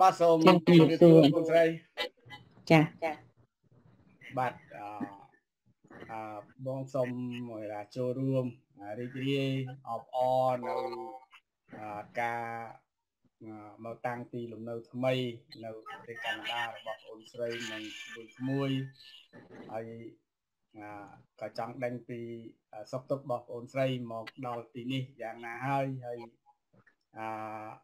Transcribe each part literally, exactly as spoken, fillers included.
បាទសូមជម្រាបសួរបងស្រីចាបាទអឺបងសូមចូលរួមរីករាយអបអរនៅការមកតាំងទីលំនៅថ្មីនៅប្រទេសកាណាដារបស់បងស្រីនិងមួយក្មួយហើយក៏ចង់ដឹងពីសុខទុក្ខរបស់បងស្រីមកដល់ទីនេះយ៉ាងណាហើយហើយអឺ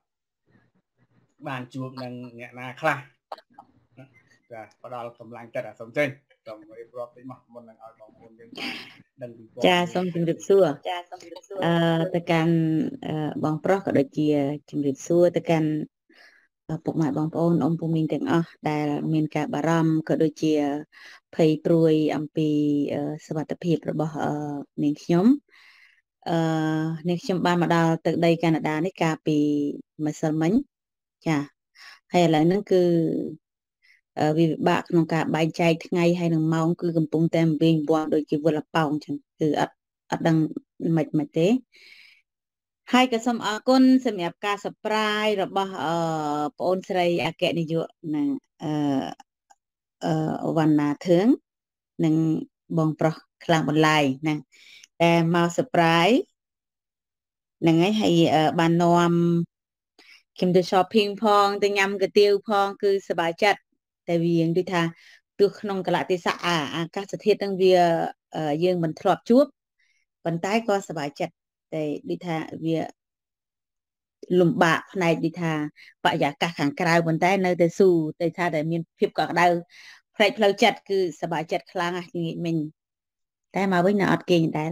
បានជួបនឹងអ្នកណាខ្លះចាផ្ដល់កម្លាំងចិត្តអាសូមចេញសូមរៀបរាប់តិចមកមុននឹងឲ្យបងប្អូនយើងដឹងពីចាសូមជម្រាបសួរចាសូមជម្រាបសួរអឺទៅកាន់បងប្រុសក៏ដូចជាជម្រាបសួរទៅកាន់ពុកម៉ែបងប្អូនអ៊ំពូមីងទាំងអស់ដែលមានការបារម្ភក៏ដូចជាភ័យព្រួយអំពីសុវត្ថិភាពរបស់នាងខ្ញុំអឺនាងខ្ញុំបានមកដល់ទឹកដីកាណាដានេះកាលពីម្សិលមិញចាហើយឥឡូវហ្នឹងគឺវាពិបាកក្នុងការបែងចែកថ្ងៃហើយនឹងម៉ោងគឺកំពុងតែវិញវាស់ដូចជាវិលប៉ោងអញ្ចឹងគឺអត់អត់ដឹងមិនមិនទេហើយក៏សូមអរគុណសម្រាប់ការ surprise របស់អឺប្អូនស្រីអគ្គនាយកណាអឺអឺវណ្ណាធឿងនិងបងប្រុសខ្លាំងបន្លាយណាតែមក surprise ហ្នឹងហើយហើយបាននាំខ្ញុំទៅ shopping ផងទៅញ៉ាំកាទៀវផងគឺសប្បាយចិត្តតែវាដូចថាទោះក្នុងកលៈទេសៈអាកាសធាតុហ្នឹងវាយើងមិនធ្លាប់ជួបប៉ុន្តែក៏សប្បាយចិត្តតែដូចថាវាលំបាកផ្នែកដូចថាបរិយាកាសខាងក្រៅប៉ុន្តែនៅតែស៊ូតែថាតែមានភាពកក់ក្ដៅផ្នែកផ្លូវចិត្តគឺសប្បាយចិត្តខ្លាំងណាស់ងាយមិញតែមកវិញនៅអត់គេងដែរ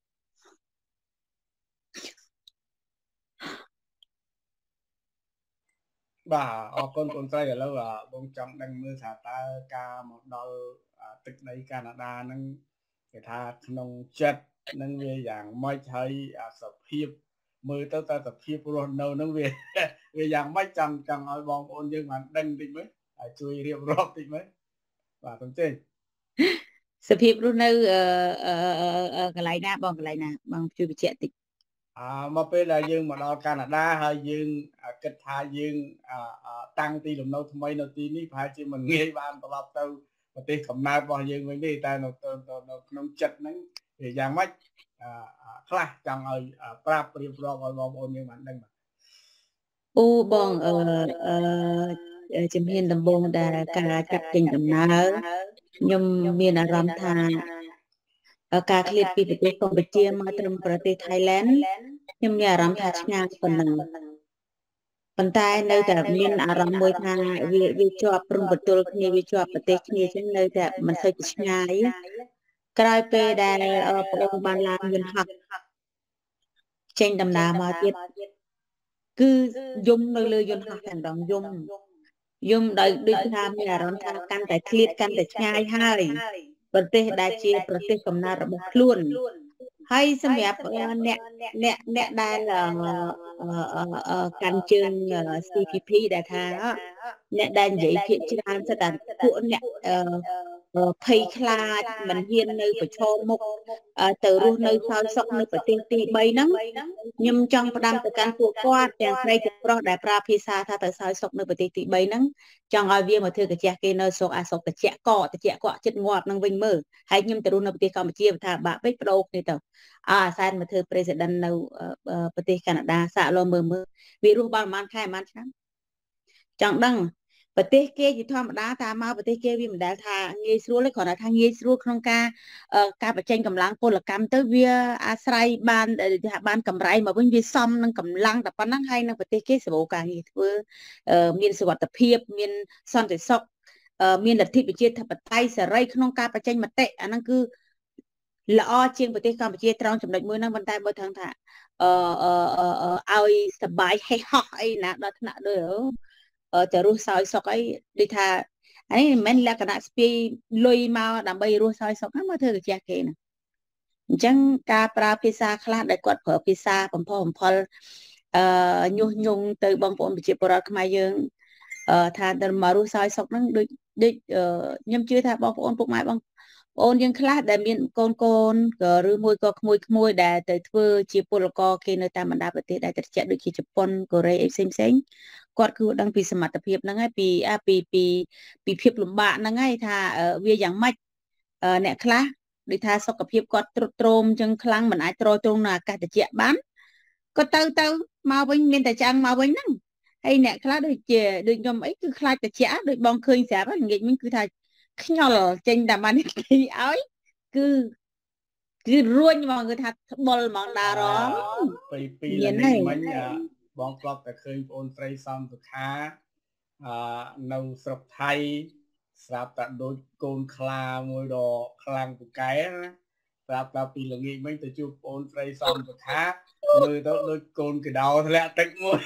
បាទអរគុណបងស្រីឥឡូវបងចង់ដឹងមើលថាតើការមកដល់ទឹកដីកាណាដាហ្នឹងគេថាក្នុងចិត្តនឹងវាយ៉ាងម៉េចហើយសភាពមើលទៅតើសភាពរស់នៅហ្នឹងវាវាយ៉ាងម៉េចចង់ចង់ឲ្យបងប្អូនយើងបានដឹងតិចមើលហើយជួយរៀបរាប់តិចមើលបាទសូមចេញសភាពរស់នៅកន្លែងណាបងកន្លែងណាបងជួយបញ្ជាក់តិចអឺមកពេលដែលយើងមកដល់កាណាដាហើយយើងគិតថាយើងតាំងទីលំនៅថ្មីនៅទីនេះប្រហែលជាមិនងាយបានត្រឡប់ទៅប្រទេសកំណើតរបស់យើងវិញទេតែនៅក្នុងចិត្តហ្នឹងវាយ៉ាងម៉េចខ្លះចង់ឲ្យប្រាប់ប្រៀបរាប់ឲ្យបងប្អូនយើងបានដឹងបាទអូបងអឺអឺជំហានដំបូងដែលការចាត់ចេញដំណើរខ្ញុំមានអារម្មណ៍ថាការឃ្លាតពីប្រទេសកម្ពុជាមកត្រឹមប្រទេសថៃឡែនខ្ញុំមានអារម្មណ៍ថាឆ្ងាយប៉ុណ្ណឹងប៉ុន្តែនៅតែមានអារម្មណ៍មួយថាវាវាជាប់ព្រំប្រទល់គ្នាវាជាប់ប្រទេសគ្នាចឹងនៅតែមិនសូវជាឆ្ងាយក្រោយពេលដែលប្អូនបានឡើងយន្តហោះចេញដំណើរមកទៀតគឺយំនៅលើយន្តហោះតែម្ដងយំយំដោយដូចថាមានអារម្មណ៍ថាកាន់តែឃ្លាតកាន់តែឆ្ងាយហើយប្រទេសដែលជាប្រទេសកំណើតរបស់ខ្លួនហើយសម្រាប់អ្នកអ្នកអ្នកដែលកាន់ជើង C P P ដែលថាអ្នកដែលនិយាយភាគច្រើនសិតតែពួកអ្នកភ័យខ្លាចមិនហ៊ាននៅប្រឈមមុខទៅរស់នៅសោយសុខនៅប្រទេសទី3ហ្នឹងខ្ញុំចង់ផ្ដាំទៅកាន់ពួកគាត់ទាំងស្រីទាំងប្រុសដែលប្រើភាសាថាទៅសោយសុខនៅប្រទេសទី3ហ្នឹងចង់ឲ្យវាមកធ្វើកាជះគេនៅស្រុកអាស្រុកតិចកកតិចកកចិត្តងាប់នឹងវិញមើលហើយខ្ញុំទៅរស់នៅប្រទេសកម្ពុជាថាបាក់ពេកបដូរគ្នាទៅអើអាសែនមកធ្វើ president នៅប្រទេសកាណាដាសាក់លោមើលមើលវារស់បានប្រហែលខែប្រហែលឆ្នាំចង់ដឹងប្រទេសគេជាធម្មតាតាមមកប្រទេសគេវាមិនដែលថាងាយស្រួលទេគ្រាន់តែថាងាយស្រួលក្នុងការការបញ្ចេញកម្លាំងពលកម្មទៅវាអាស្រ័យបានថាបានកម្រៃមកវិញវាសមនឹងកម្លាំងតែប៉ុណ្ណឹងហើយនៅប្រទេសគេសម្បូរការងារធ្វើមានសុវត្ថិភាពមានសន្តិសុខមានលទ្ធិប្រជាធិបតេយ្យសេរីក្នុងការបញ្ចេញមតិអាហ្នឹងគឺល្អជាងប្រទេសកម្ពុជាត្រង់ចំណុចមួយហ្នឹងប៉ុន្តែបើថឹងថាអឺឲ្យសបាយហេះហោះអីណាដល់ថ្នាក់ដូចទៅរស់សោយសុខអីដូចថាអានេះមិនមែនលក្ខណៈស្ពាយលុយមកដើម្បីរស់សោយសុខហ្នឹងមកធ្វើកាជះគេណាអញ្ចឹងការប្រើភាសាខ្លះដែលគាត់ប្រើភាសាបំផុសបំផុលអឺញុះញង់ទៅបងប្អូនប្រជាពលរដ្ឋខ្មែរយើងអឺថាទៅមករស់សោយសុខហ្នឹងដូចដូចខ្ញុំជឿថាបងប្អូនពុកម៉ែបងប្អូនយើងខ្លះដែលមានកូនកូនក៏ឬមួយក៏ក្មួយក្មួយដែលទៅធ្វើជាពលករគេនៅតាមបណ្ដាប្រទេសដែលត្រជាក់ដូចជាជប៉ុនកូរ៉េអីផ្សេងផ្សេងគាត់គឺដឹងពីសមត្ថភាពហ្នឹងហើយពីអាពីពីពីភាពលំបាកហ្នឹងហើយថាវាយ៉ាងម៉េចអ្នកខ្លះដូចថាសុខភាពគាត់ទ្រុឌទ្រោមចឹងខ្លាំងមិនអាចទ្រទ្រង់នៅអាកាសត្រជាក់បានក៏ទៅទៅមកវិញមានតែចាំងមកវិញហ្នឹងហើយអ្នកខ្លះដូចជាដូចខ្ញុំអីគឺខ្លាចត្រជាក់ដូចបងឃើញស្រាប់ល្ងាចវិញគឺថាខ្ញាល់ចេញតែបាននេះឲ្យគឺគឺរួញហ្មងគឺថាត្បុលហ្មងដារងពីពីល្ងាចមិញបងធ្លាប់តែឃើញបងអូនស្រីសំសុខាអឺនៅស្រុកថៃស្រាប់តែដូចកូនខ្លាមួយដ៏ខ្លាំងពូកែណាស្រាប់តែពីល្ងាចមិញទៅជួបបងអូនស្រីសំសុខាមើលទៅដូចកូនកដោធ្លាក់ទឹកមួយ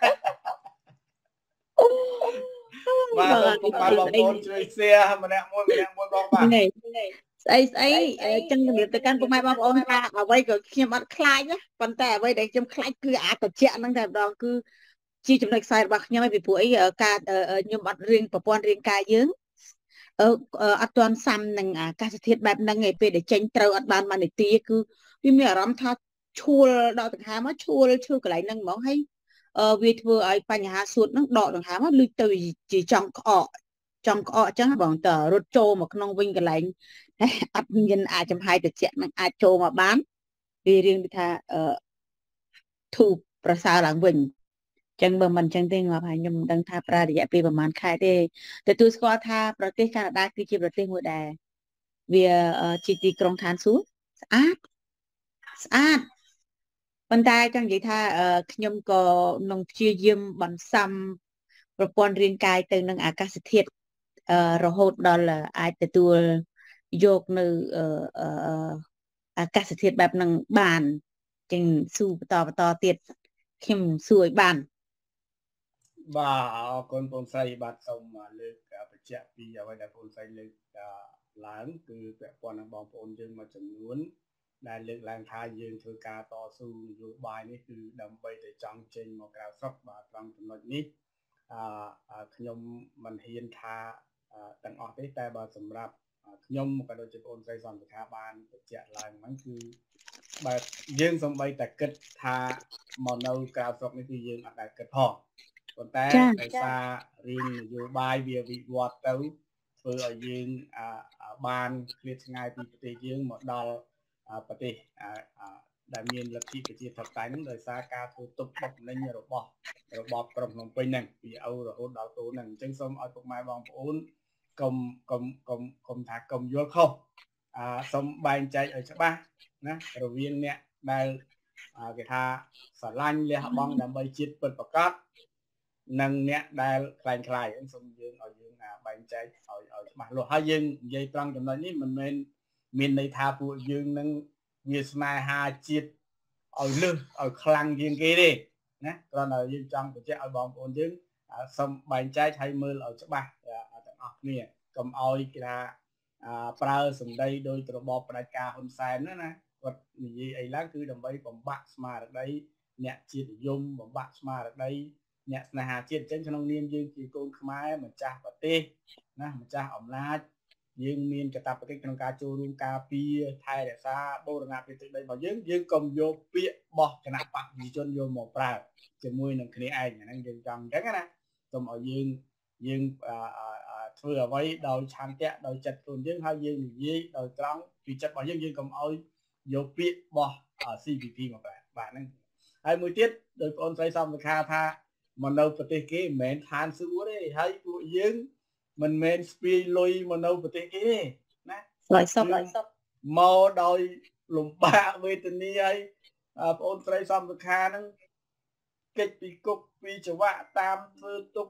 បាទបងប្អូនជួយ share ម្នាក់មួយម្នាក់មួយបងបាទស្អីស្អីចឹងជំរាបទៅកាន់ពុកម៉ែបងប្អូនថាអ្វីក៏ខ្ញុំអត់ខ្លាចណាប៉ុន្តែអ្វីដែលខ្ញុំខ្លាចគឺអាត្រជាក់ហ្នឹងតែម្ដងគឺជាចំណុចខ្សែរបស់ខ្ញុំឯងពីព្រោះអីការខ្ញុំអត់រៀងប្រព័ន្ធរាងកាយយើងអឺអត់ទាន់សាំនឹងអាកាសធាតុបែបហ្នឹងឯងពេលដែលចេញត្រូវអត់បានមួយនាទីគឺវាមានអារម្មណ៍ថាឈួលដកដង្ហើមមកឈួលឈឺកន្លែងហ្នឹងហ្មងហើយអឺវាធ្វើឲ្យបញ្ហាសួតហ្នឹងដកដង្ហើមមកលុយទៅជាចង់ក្អកចង់ក្អកអញ្ចឹងបងតើរត់ចូលមកក្នុងវិញកន្លែងអត់មានអាចចំហាយត្រជាក់នឹងអាចចូលមកបានវារៀងដូចថាអឺធូបប្រសើរឡើងវិញចឹងបើមិនចឹងទេងាប់ហើយខ្ញុំមិនដឹងថាប្រើរយៈពេលប្រហែលខែទេទទួលស្គាល់ថាប្រទេសកាណាដាគឺជាប្រទេសមួយដែលវាជាទីក្រុងឋានសួគ៌ស្អាតស្អាតប៉ុន្តែចង់និយាយថាខ្ញុំក៏នឹងព្យាយាមបន្សំប្រព័ន្ធរាងកាយទៅនឹងអាកាសធាតុរហូតដល់អាចទទួលយកនៅអាកាសធាតុបែបហ្នឹងបានចឹងស៊ូបន្តបន្តទៀតខ្ញុំស៊ូឲ្យបានបាទអរគុណបងស្រីបាទសូមលើកបញ្ជាក់ពីអ្វីដែលបងស្រីលើកឡើងគឺពាក់ព័ន្ធនឹងបងប្អូនយើងមួយចំនួនដែលលើកឡើងថាយើងធ្វើការតស៊ូនយោបាយនេះគឺដើម្បីតែចង់ចេញមកក្រៅស្រុកបាទត្រង់ចំណុចនេះអឺខ្ញុំមិនហ៊ានថាទាំងអស់ទេតែបើសម្រាប់ខ្ញុំក៏ដូចជាបងស្រីសំសុខាបានបញ្ជាក់ឡើងហ្នឹងគឺបើយើងសំបីតែគិតថាមកនៅក្រៅស្រុកនេះគឺយើងអត់ដែលគិតផងប៉ុន្តែដោយសាររៀងនយោបាយវាវិវត្តទៅធ្វើឲ្យយើងបានឃ្លាតឆ្ងាយពីប្រទេសយើងមកដល់ប្រទេសដែលមានលទ្ធិប្រជាធិបតេយ្យហ្នឹងដោយសារការធ្វើទុកបុកម្នេញរបស់របបក្រុងភ្នំពេញហ្នឹងពីឪរហូតដល់តូនហ្នឹងអញ្ចឹងសូមឲ្យពុកម៉ែបងប្អូនកុំកុំកុំកុំថាកុំយល់ខុសអាសូមបែងចែកឲ្យច្បាស់ណារវាងអ្នកដែលគេថាស្រឡាញ់លះបង់ដើម្បីជាតិពិតប្រាកដនិងអ្នកដែលខ្លាំងខ្លាយអញ្ចឹងសូមយើងឲ្យយើងបែងចែកឲ្យឲ្យច្បាស់លាស់ហើយយើងនិយាយត្រង់ចំណុចនេះមិនមែនមានន័យថាពួកយើងនឹងវាស្នេហាជាតិឲ្យលឹះឲ្យខ្លាំងជាងគេទេណាគ្រាន់តែយើងចង់បញ្ជាក់ឲ្យបងប្អូនយើងសូមបែងចែកឲ្យមើលឲ្យច្បាស់ទាំងអស់គ្នាកុំឲ្យគេថាប្រើសម្ដីដោយរបបផ្ដាច់ការហ៊ុនសែនណាណាគាត់និយាយអីឡើងគឺដើម្បីបំបាក់ស្មារតីអ្នកជាតិនិយមបំបាក់ស្មារតីអ្នកស្នេហាជាតិអញ្ចឹងក្នុងនាមយើងជាកូនខ្មែរម្ចាស់ប្រទេសណាម្ចាស់អំណាចយើងមានកាតព្វកិច្ចក្នុងការចូលរួមការពារថែរក្សាបូរណភាពទឹកដីរបស់យើងយើងកុំយកពាក្យបោះគណៈបកប្រជាជនយកមកប្រើជាមួយនឹងគ្នាឯងអាហ្នឹងយើងចង់អញ្ចឹងណាសូមឲ្យយើងយើងធ្វើអ្វីដោយឆន្ទៈដោយចិត្តខ្លួនយើងហើយយើងនិយាយដោយត្រង់ពីចិត្តរបស់យើងយើងកុំឲ្យយកពាក្យបោះ ซี พี พี មកប្រើបាទហ្នឹងហើយមួយទៀតដោយបងស្រីសំសុខាថាមកនៅប្រទេសគេមិនមែនឋានសួគ៌ទេហើយពួកយើងមិនមែនស្ពាយលុយមកនៅប្រទេសគេទេណាស្លាយសុបមកដោយលំបាកវេទនាហើយបងស្រីសំសុខាហ្នឹងកិច្ចពីគុកពីចង្វាក់តាមធ្វើទុក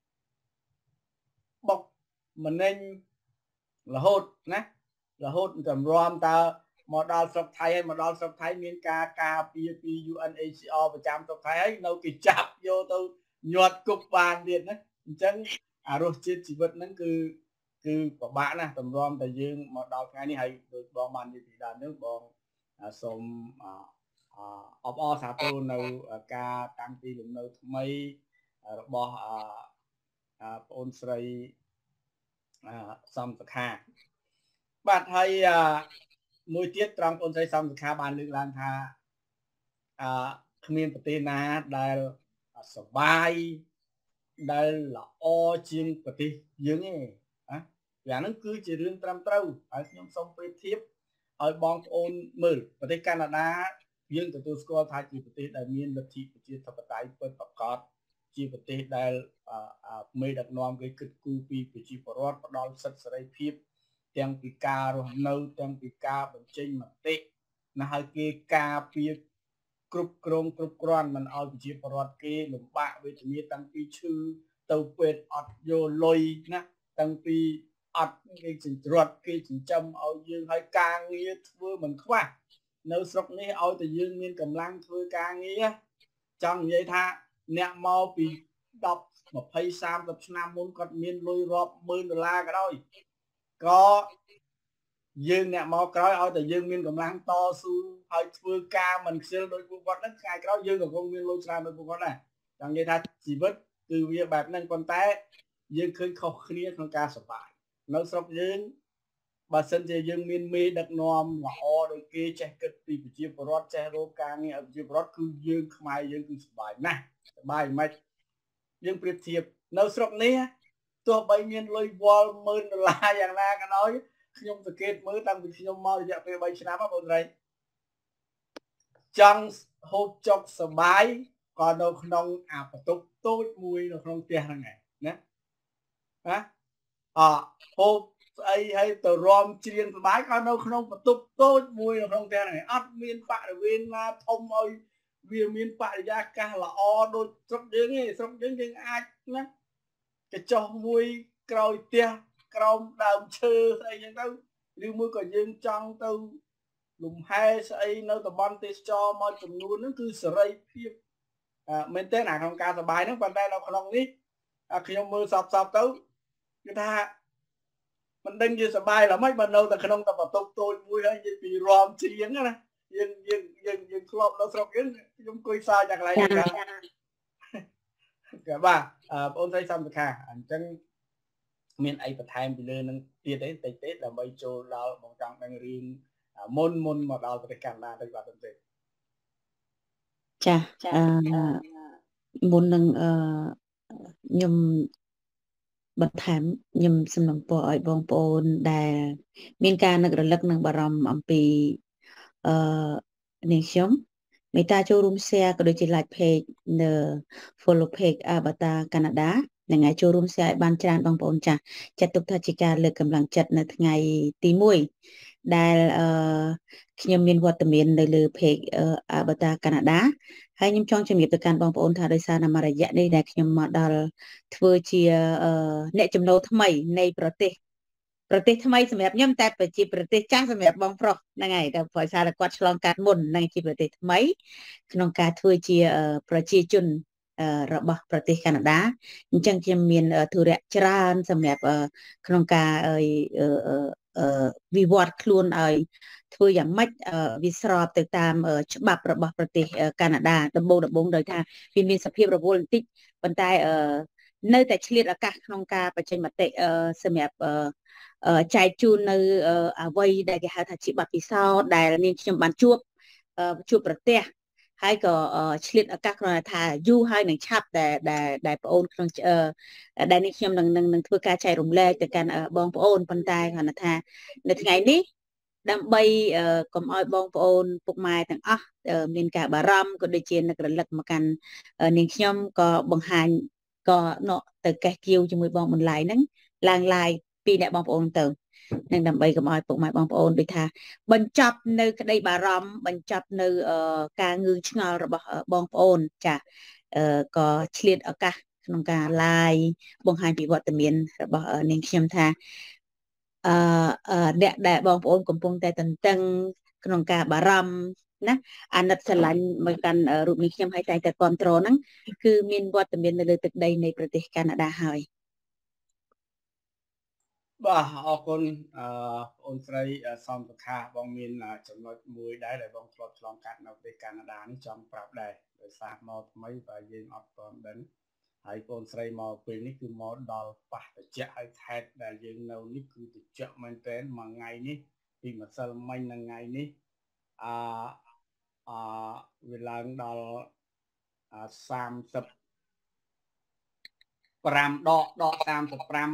បុកម្នេញរហូតណារហូតតម្រាំតើមកដល់ស្រុកថៃហើយមកដល់ស្រុកថៃមានការការពារពី ยู เอ็น เอ ซี อาร์ ប្រចាំស្រុកថៃហើយនៅគេចាប់យកទៅញាត់គុកបានទៀតណាអញ្ចឹងអារសជាតិជីវិតហ្នឹងគឺគឺពិបាកណាស់តម្រាំតែយើងមកដល់ថ្ងៃនេះហើយដូចបងបាននិយាយពីដើមហ្នឹងបងសូមអបអរសាទរនៅការតាំងពីលំនៅថ្មីរបស់បងអូនស្រីសំសុខាបាទហើយមួយទៀតត្រង់បងស្រីសំសុខាបានលើកឡើងថាអឺគ្មានប្រទេសណាដែលសបាយដែលល្អជាងប្រទេសយើងទេណាយ៉ាងហ្នឹងគឺជារឿងត្រឹមត្រូវហើយខ្ញុំសូមប្រៀបធៀបឲ្យបងប្អូនមើលប្រទេសកាណាដាយើងទទួលស្គាល់ថាជាប្រទេសដែលមានលទ្ធិប្រជាធិបតេយ្យពិតប្រាកដជាប្រទេសដែលមេដឹកនាំគេគិតគូរពីប្រជាពលរដ្ឋផ្ដល់សិទ្ធិសេរីភាពទាំងពីការរស់នៅទាំងពីការបញ្ចេញមតិណាហើយគេការពារគ្រប់គ្រងគ្រប់គ្រាន់មិនឲ្យប្រជាពលរដ្ឋគេលំបាកវេទនាតាំងពីឈឺទៅពេទ្យអត់យកលុយណាតាំងពីអត់គេចិញ្ច្រាត់គេចិញ្ចឹមឲ្យយើងឲ្យការងារធ្វើមិនខ្វះនៅស្រុកនេះឲ្យតែយើងមានកម្លាំងធ្វើការងារចង់និយាយថាអ្នកមកពីដប់ยี่สิบ สามสิบឆ្នាំមុនគាត់មានលុយរាប់ម៉ឺនដុល្លារក៏ដោយក៏យើងអ្នកមកក្រោយឲ្យតែយើងមានកម្លាំងតស៊ូហើយធ្វើការមិនខ្ជិលដោយពួកគាត់ហ្នឹងថ្ងៃក្រោយយើងក៏គង់មានលុយច្រើនដោយពួកគាត់ដែរចង់និយាយថាជីវិតគឺវាបែបហ្នឹងប៉ុន្តែយើងឃើញខុសគ្នាក្នុងការសប្បាយនៅស្រុកយើងបើសិនជាយើងមានមេដឹកនាំល្អដោយគេចេះគិតពីប្រជាពលរដ្ឋចេះរកការងារឲ្យប្រជាពលរដ្ឋគឺយើងខ្មែរយើងគឺសប្បាយណាស់សប្បាយមិនយើងប្រៀបធៀបនៅស្រុកនេះទោះបីមានលុយវល់ម៉ឺនដុល្លារយ៉ាងណាក៏ដោយខ្ញុំសង្កេតមើលតាំងពីខ្ញុំមករយៈពេលបីឆ្នាំបងប្អូនចង់ហូបចុកសបាយក៏នៅក្នុងអាបន្ទប់តូចមួយនៅក្នុងផ្ទះហ្នឹងឯងណាណាអហូបស្អីឲ្យទៅរំច្រៀងសបាយក៏នៅក្នុងបន្ទប់តូចមួយនៅក្នុងផ្ទះហ្នឹងឯងអត់មានបរិវេណណាធំឲ្យវាមានបរិយាកាសល្អដូចស្រុកយើងទេស្រុកយើងយើងអាចណាកញ្ចុះមួយក្រោយផ្ទះក្រោមដើមឈើស្អីចឹងទៅឬមួយក៏យើងចង់ទៅលំហែស្អីនៅតំបន់ទេសចរមកចំនួនហ្នឹងគឺសេរីភាពមែនតើអាក្នុងការសប្បាយហ្នឹងប៉ុន្តែនៅក្នុងនេះខ្ញុំមើលសពសពទៅគឺថាមិនដឹងជាសប្បាយឡើយមិនបើនៅតែក្នុងតែបន្ទប់តូចមួយហើយនិយាយពីរំច្រៀងណាយើងយើងយើងយើងធ្លាប់នៅស្រុកយើងខ្ញុំអង្គុយសើចតែកន្លែងហ្នឹងក៏បាទបងស្រីសំសុខាអញ្ចឹងមានអីបន្ថែមពីលើនឹងទៀតទេតិចទេដើម្បីចូលដល់បងចង់ដឹងរឿងមុនមុនមកដល់ប្រទេសកាណាដាទៅបាទទេចាអឺមុននឹងអឺខ្ញុំបន្ថែមខ្ញុំសំណូមពរឲ្យបងប្អូនដែលមានការនឹករលឹកនិងបារម្ភអំពីអឺនាងខ្ញុំមេត្តាចូលរួម share ក៏ដូចជា like page នៅ follow page Avatar Canada នឹងឲ្យចូលរួម share ឲ្យបានច្រើនបងប្អូនចាស់ចាត់ទុកថាជាការលើកកម្លាំងចិត្តនៅថ្ងៃទីមួយដែលអឺខ្ញុំមានវត្តមាននៅលើ page Avatar Canada ហើយខ្ញុំចង់ជំរាបទៅកាន់បងប្អូនថាដោយសារតាមរយៈនេះដែលខ្ញុំមកដល់ធ្វើជាអ្នកចំណូលថ្មីនៃប្រទេសប្រទេសថ្មីសម្រាប់ខ្ញុំតែជាប្រទេសចាស់សម្រាប់បងប្រុសហ្នឹងហើយតែព្រោះសារតែគាត់ឆ្លងកាត់មុនហ្នឹងជាប្រទេសថ្មីក្នុងការធ្វើជាប្រជាជនរបស់ប្រទេសកាណាដាអញ្ចឹងខ្ញុំមានធុរៈច្រើនសម្រាប់ក្នុងការវិវត្តខ្លួនឲ្យធ្វើយ៉ាងម៉េចវាស្របទៅតាមច្បាប់របស់ប្រទេសកាណាដាដំបូងដំបូងដោយថាវាមានសភាពរវល់បន្តិចប៉ុន្តែនៅតែឆ្លៀតឱកាសក្នុងការបញ្ចេញមតិសម្រាប់ចែកជូននៅអ្វីដែលគេហៅថាជាបទពិសោធន៍ដែលនាងខ្ញុំបានជួបជួបប្រទេសហើយក៏ឆ្លៀតឱកាសគ្រាន់តែថាយូរហើយនឹងឆាប់ដែលដែលដែលបងអូនក្នុងដែលនេះខ្ញុំនឹងនឹងធ្វើការចែករំលែកទៅកាន់បងប្អូនប៉ុន្តែគ្រាន់តែថានៅថ្ងៃនេះដើម្បីកុំឲ្យបងប្អូនពុកម៉ែទាំងអស់មានការបារម្ភក៏ដូចជានឹករលឹកមកកាន់នាងខ្ញុំក៏បង្ហាញក៏នៅទៅកេះគៀវជាមួយបងបន្លាយហ្នឹងឡើងឡាយពីអ្នកបងប្អូនទៅនឹងដើម្បីកុំឲ្យពុកម៉ែបងប្អូនដូចថាបញ្ចប់នៅក្តីបារម្ភបញ្ចប់នៅការងឿងឆ្ងល់របស់បងប្អូនចាក៏ឆ្លៀតឱកាសក្នុងការឡាយបង្ហាញពីវត្តមានរបស់នាងខ្ញុំថាអឺអ្នកដែលបងប្អូនកំពុងតែតន្ទឹងក្នុងការបារម្ភណាអាណិតស្រឡាញ់មកកាន់រូបនេះខ្ញុំឲ្យតែតែគ្រប់គ្រងហ្នឹងគឺមានវត្តមាននៅលើទឹកដីនៃប្រទេសកាណាដាហើយបាទអរគុណអឺបងអូនស្រីសំសុខាបងមានចំណុចមួយដែរដែលបងធ្លាប់ឆ្លងកាត់នៅប្រទេសកាណាដានេះចង់ប្រាប់ដែរដោយសារមកថ្មីបើយើងអត់ទាន់ដឹងហើយបងស្រីមកពេលនេះគឺមកដល់ប៉ះតិចឲ្យខេតដែលយើងនៅនេះគឺតិចមែនទែនមួយថ្ងៃនេះពីម្សិលមិញនឹងថ្ងៃនេះអឺអឺវាឡើងដល់សាមសិបប្រាំដកដកសាមសិបប្រាំ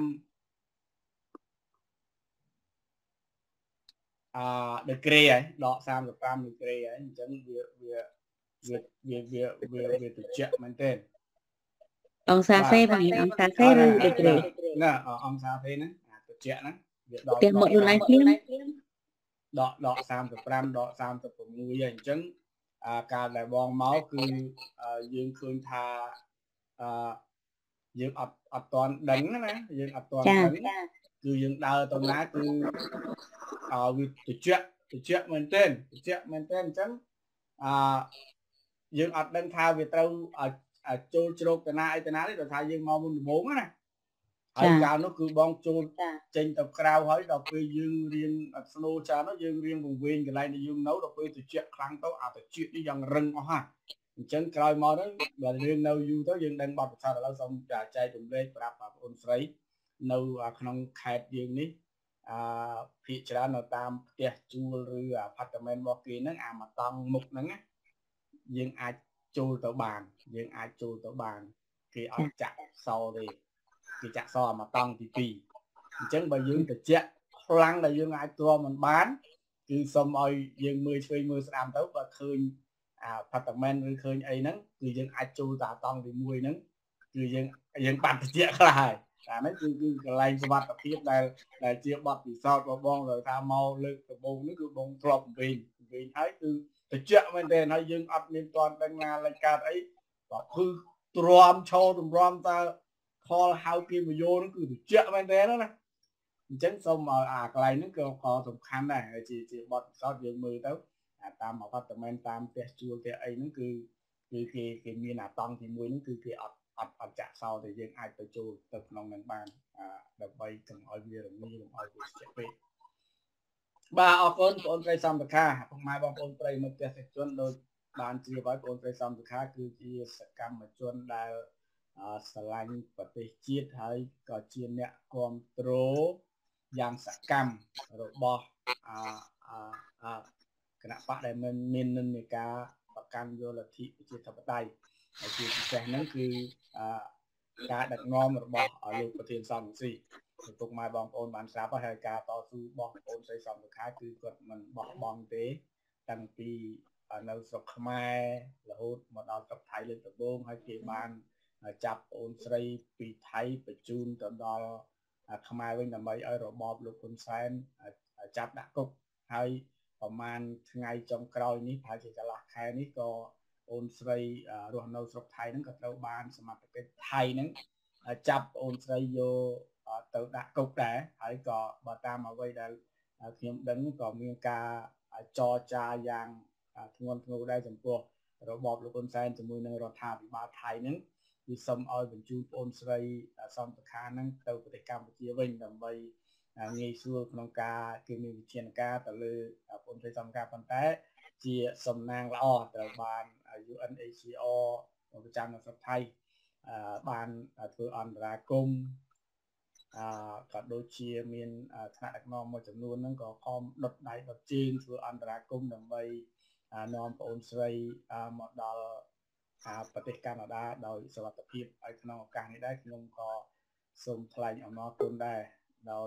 អឺដឺក្រេហើយដកសាមសិបប្រាំដឺក្រេហើយអញ្ចឹងវាវាវាវាវាវាវាតិចមែនទែនអង្សាសេបងអង្សាសេឬដឺក្រេណាអង្សាសេហ្នឹងអាតិចហ្នឹងវាដល់ផ្ទះមកខ្លួនឯងភ្លាមដកដកសាមសិបប្រាំដកសាមសិប៦ហើយអញ្ចឹងអាការដែលបងមកគឺយើងឃើញថាអឺយើងអត់អត់ទាន់ដឹងណាយើងអត់ទាន់ដឹងគឺយើងដើរទៅណាគឺអឺវាតិចតិចមែនទែនតិចមែនទែនអញ្ចឹងអឺយើងអត់ដឹងថាវាត្រូវចូលជ្រោកតាណាអីតាណាទេដោយថាយើងមកមុនដំបូងណាហើយកាលនោះគឺបងចូលចេញទៅក្រៅហើយដល់ពេលយើងរៀនស្នូចាននោះយើងរៀនវង្វេងកន្លែងដែលយើងនៅដល់ពេលតិចខ្លាំងទៅអាតិចនេះយ៉ាងរឹងអស់ហ่ะអញ្ចឹងក្រោយមកហ្នឹងបើយើងនៅយូរទៅយើងដឹងបទពិសោធន៍ឥឡូវសូមចែករំលែកប្រាប់បងប្អូនស្រីនៅក្នុងខេត្តយើងនេះអឺភាគច្រើននៅតាមផ្ទះជួលឬអាផាតមិនរបស់គេហ្នឹងអាមកតង់មុខហ្នឹងយើងអាចចូលទៅបានយើងអាចចូលទៅបានគេអត់ចាក់សោទេគេចាក់សអាមកតង់ទីពីរអញ្ចឹងបើយើងតិចខ្លាំងដែលយើងអាចទ្រាំមិនបានគឺសូមឲ្យយើងមើលឆ្វេងមើលស្ដាំទៅបើឃើញអាផាតមិនឬឃើញអីហ្នឹងគឺយើងអាចចូលតាតង់ទីមួយហ្នឹងគឺយើងយើងបាត់តិចខ្លះហើយតែហ្នឹងគឺគឺកន្លែងសុវត្ថិភាពដែលដែលជាបទពិសោធន៍របស់បងដោយថាមកលើកដំបូងនេះគឺបងធ្លាប់វិញវិញហើយគឺតិចមែនទេហើយយើងអត់មានទាន់ដឹងណាលេខកើតអីបើគឺទ្រាំឈរទម្រាំតើខលហៅគេមកយោនោះគឺតិចមែនទេណាអញ្ចឹងសូមឲ្យអាកន្លែងហ្នឹងក៏ក៏សំខាន់ដែរជាជាបទពិសោធន៍យើងមើលទៅតាមអપાર્តមែនតាមផ្ទះជួលផ្ទះអីហ្នឹងគឺគឺគេគេមានអាតង់ទីមួយហ្នឹងគឺគេអត់អត់អត់ចាក់សោទេយើងអាចទៅចូលទៅក្នុងហ្នឹងបានដើម្បីកុំឲ្យវារងាកុំឲ្យវាស្ទាក់ពេកបាទអរគុណបងប្អូនប្រិយសន្តិខាពុកម៉ែបងប្អូនប្រិយមិត្តទេសចរដូចបានជ្រាបហើយបងប្អូនប្រិយសន្តិខាគឺជាសកម្មជនដែលស្រឡាញ់ប្រទេសជាតិហើយក៏ជាអ្នកគ្រប់គ្រងយ៉ាងសកម្មរបស់អាគណៈបកដែលមានមាននិន្នាការប្រកាន់យកលទ្ធិប្រជាធិបតេយ្យហើយជាពិសេសហ្នឹងគឺការដឹកនាំរបស់លោកប្រធានសំរងស៊ីពុកម៉ែបងប្អូនបានស្រាប់ហើយការតស៊ូរបស់បងប្អូនស្រីសំរងខាគឺគាត់មិនបោះបង់ទេតាំងពីនៅស្រុកខ្មែររហូតមកដល់ស្រុកថៃលើកដំបូងហើយគេបានចាប់បងប្អូនស្រីពីថៃបញ្ជូនទៅដល់ខ្មែរវិញដើម្បីឲ្យរបបលោកហ៊ុនសែនចាប់ដាក់គុកហើយប្រហែលថ្ងៃចុងក្រោយនេះប្រហែលជាកន្លះខែនេះក៏អូនស្រីរស់នៅស្រុកថៃហ្នឹងក៏ត្រូវបានសមត្ថកិច្ចថៃហ្នឹងចាប់អូនស្រីយកទៅដាក់គុកដែរហើយក៏បើតាមអ្វីដែលខ្ញុំដឹងក៏មានការចរចាយ៉ាងធ្ងន់ធ្ងរដែរចំពោះរបបលោកហ៊ុនសែនជាមួយនឹងរដ្ឋាភិបាលថៃហ្នឹងគឺសូមឲ្យបញ្ជូនបងស្រីសន្តិខាហ្នឹងទៅប្រទេសកម្ពុជាវិញដើម្បីងាយស្រួលក្នុងការគេមានវិធានការទៅលើបងស្រីសន្តិខាប៉ុន្តែជាសំណាងល្អត្រូវបាន U N H C R ប្រចាំនៅស្រុកថៃបានធ្វើអន្តរាគមន៍អឺក៏ដូចជាមានថ្នាក់ដឹកនាំមួយចំនួនហ្នឹងក៏ខំដុតដៃដុតជើងធ្វើអន្តរាគមន៍ដើម្បីនាំបងស្រីមកដល់ប្រទេសកាណាដាដោយសុវត្ថិភាពហើយក្នុងឱកាសនេះដែរខ្ញុំក៏សូមថ្លែងអំណរគុណដែរដោយ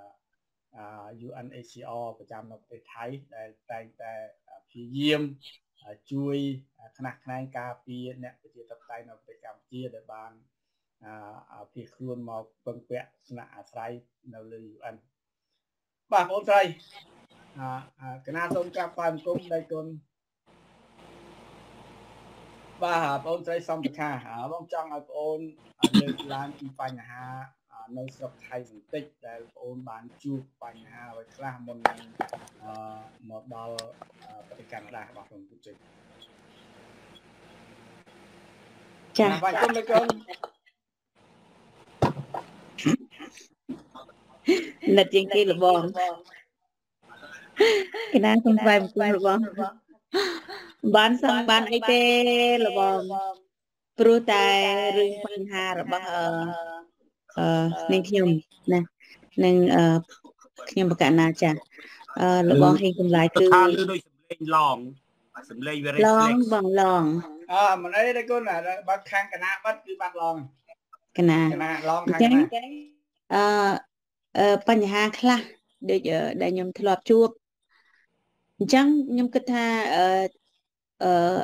U N H C R ប្រចាំនៅប្រទេសថៃដែលតែងតែព្យាយាមជួយខ្នះខ្នែងការពារអ្នកប្រជាធិបតេយ្យនៅប្រទេសកម្ពុជាដែលបានភៀសខ្លួនមកពឹងពាក់ស្នាក់អាស្រ័យនៅលើ U N បាទបងស្រីកណាសូមក្រាបថ្វាយបង្គំដៃគុណបាទបងស្រីសំតិខាបងចង់ឲ្យបងអូនលើកឡើងពីបញ្ហានៅស្រុកថៃបន្តិចដែលបងអូនបានជួបបញ្ហាអ្វីខ្លះមុននឹងមកដល់ប្រទេសកាណាដារបស់ខ្ញុំជិះចា៎បាទគុំដៃគុណលិតជាងគេលបងកណាសូមថ្វាយបង្គំលបងបានសឹងបានអីទេលបងព្រោះតែរឿងបញ្ហារបស់អឺអឺនាងខ្ញុំណានឹងអឺខ្ញុំបកណាចាអឺរបស់ហេងចម្លើយគឺថាលើដូចសម្លេងឡងសម្លេង very flex បងឡងអឺមិនអីទេគុណបើខាងកណាបាត់គឺបាត់ឡងកណាកណាឡងខាងកណាអឺអឺបញ្ហាខ្លះដូចដែលខ្ញុំធ្លាប់ជួបអញ្ចឹងខ្ញុំគិតថាអឺអឺ